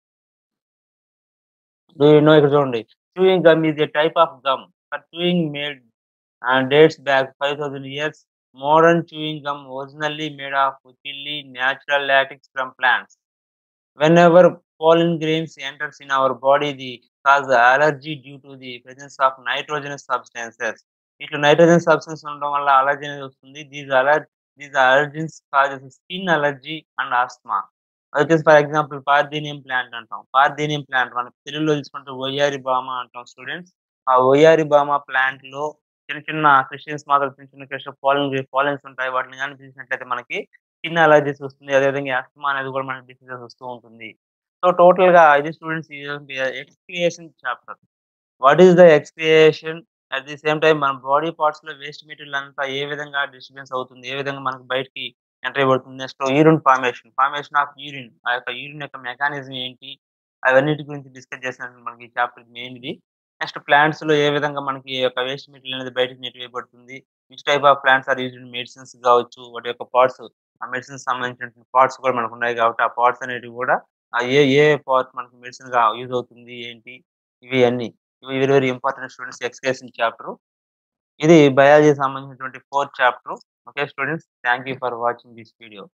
do you know ఇక్కడ చూడండి. Chewing gum is a type of gum for chewing made and dates back five thousand years. Modern chewing gum originally made of chili natural latex from plants. Whenever pollen grains enters in our body, they cause allergy due to the presence of nitrogenous substances. ఇట్లా నైట్రోజన్ సబ్స్టెన్స్ ఉండడం వల్ల అలర్జీ అనేది వస్తుంది. దీస్ అలర్ these allergens causes skin allergy and asthma. అది వచ్చేసి ఫర్ ఎగ్జాంపుల్ పార్థీనియం ప్లాంట్ అంటాం. పార్థీనియం ప్లాంట్ మనం తెలుగులో తీసుకుంటే వయ్యారి బామ అంటాం స్టూడెంట్స్. ఆ వయ్యారి బామ ప్లాంట్‌లో చిన్న చిన్న క్రిస్టల్స్ మాత్రం చిన్న చిన్న క్రిస్టల్ పాలెన్ పాలెన్స్ ఉంటాయి. వాటిని గాని పీల్చినట్లయితే మనకి స్కిన్ అలర్జీస్ వస్తుంది. అదేవిధంగా ఆస్త్మా అనేది కూడా మనకి డిసీజెస్ వస్తూ ఉంటుంది. సో టోటల్‌గా ఇది స్టూడెంట్స్ ఈ excretion chapter. What is the excretion? At the same time మన బాడీ పార్ట్స్‌లో వేస్ట్ మెటీరియల్ అంతా ఏ విధంగా డిస్ట్రిబ్యూషన్ అవుతుంది? ఏ విధంగా మనకు బయటికి ఎంటర్ అయిపోతుంది? Next urine formation. Formation of urine. ఆ యొక్క యూరిన్ యొక్క మెకానిజం ఏంటి? అవన్నిటి గురించి డిస్కస్ చేసినట్టు మనకి ఈ చాప్టర్ మెయిన్ ఇది. నెక్స్ట్ ప్లాంట్స్‌లో ఏ విధంగా మనకి ఈ యొక్క వేస్ట్ మెటీరియల్ అనేది బయటకి నెట్టివేయబడుతుంది? Which type of plants are used in medicines కావచ్చు. వాటి యొక్క పార్ట్స్ ఆ మెడిసిన్స్ సంబంధించినటువంటి పార్ట్స్ కూడా మనకున్నాయి కాబట్టి ఆ పార్ట్స్ అనేటివి కూడా ఆహ్, ఏ ఏ పార్ట్ మనకి మెడిసిన్‌గా యూజ్ అవుతుంది ఏంటి? ఇవి అన్నీ. ఇవి very very important students excretion chapter. ఇది బయాలజీకి సంబంధించినటువంటి fourth chapter. Okay students. Thank you for watching this video.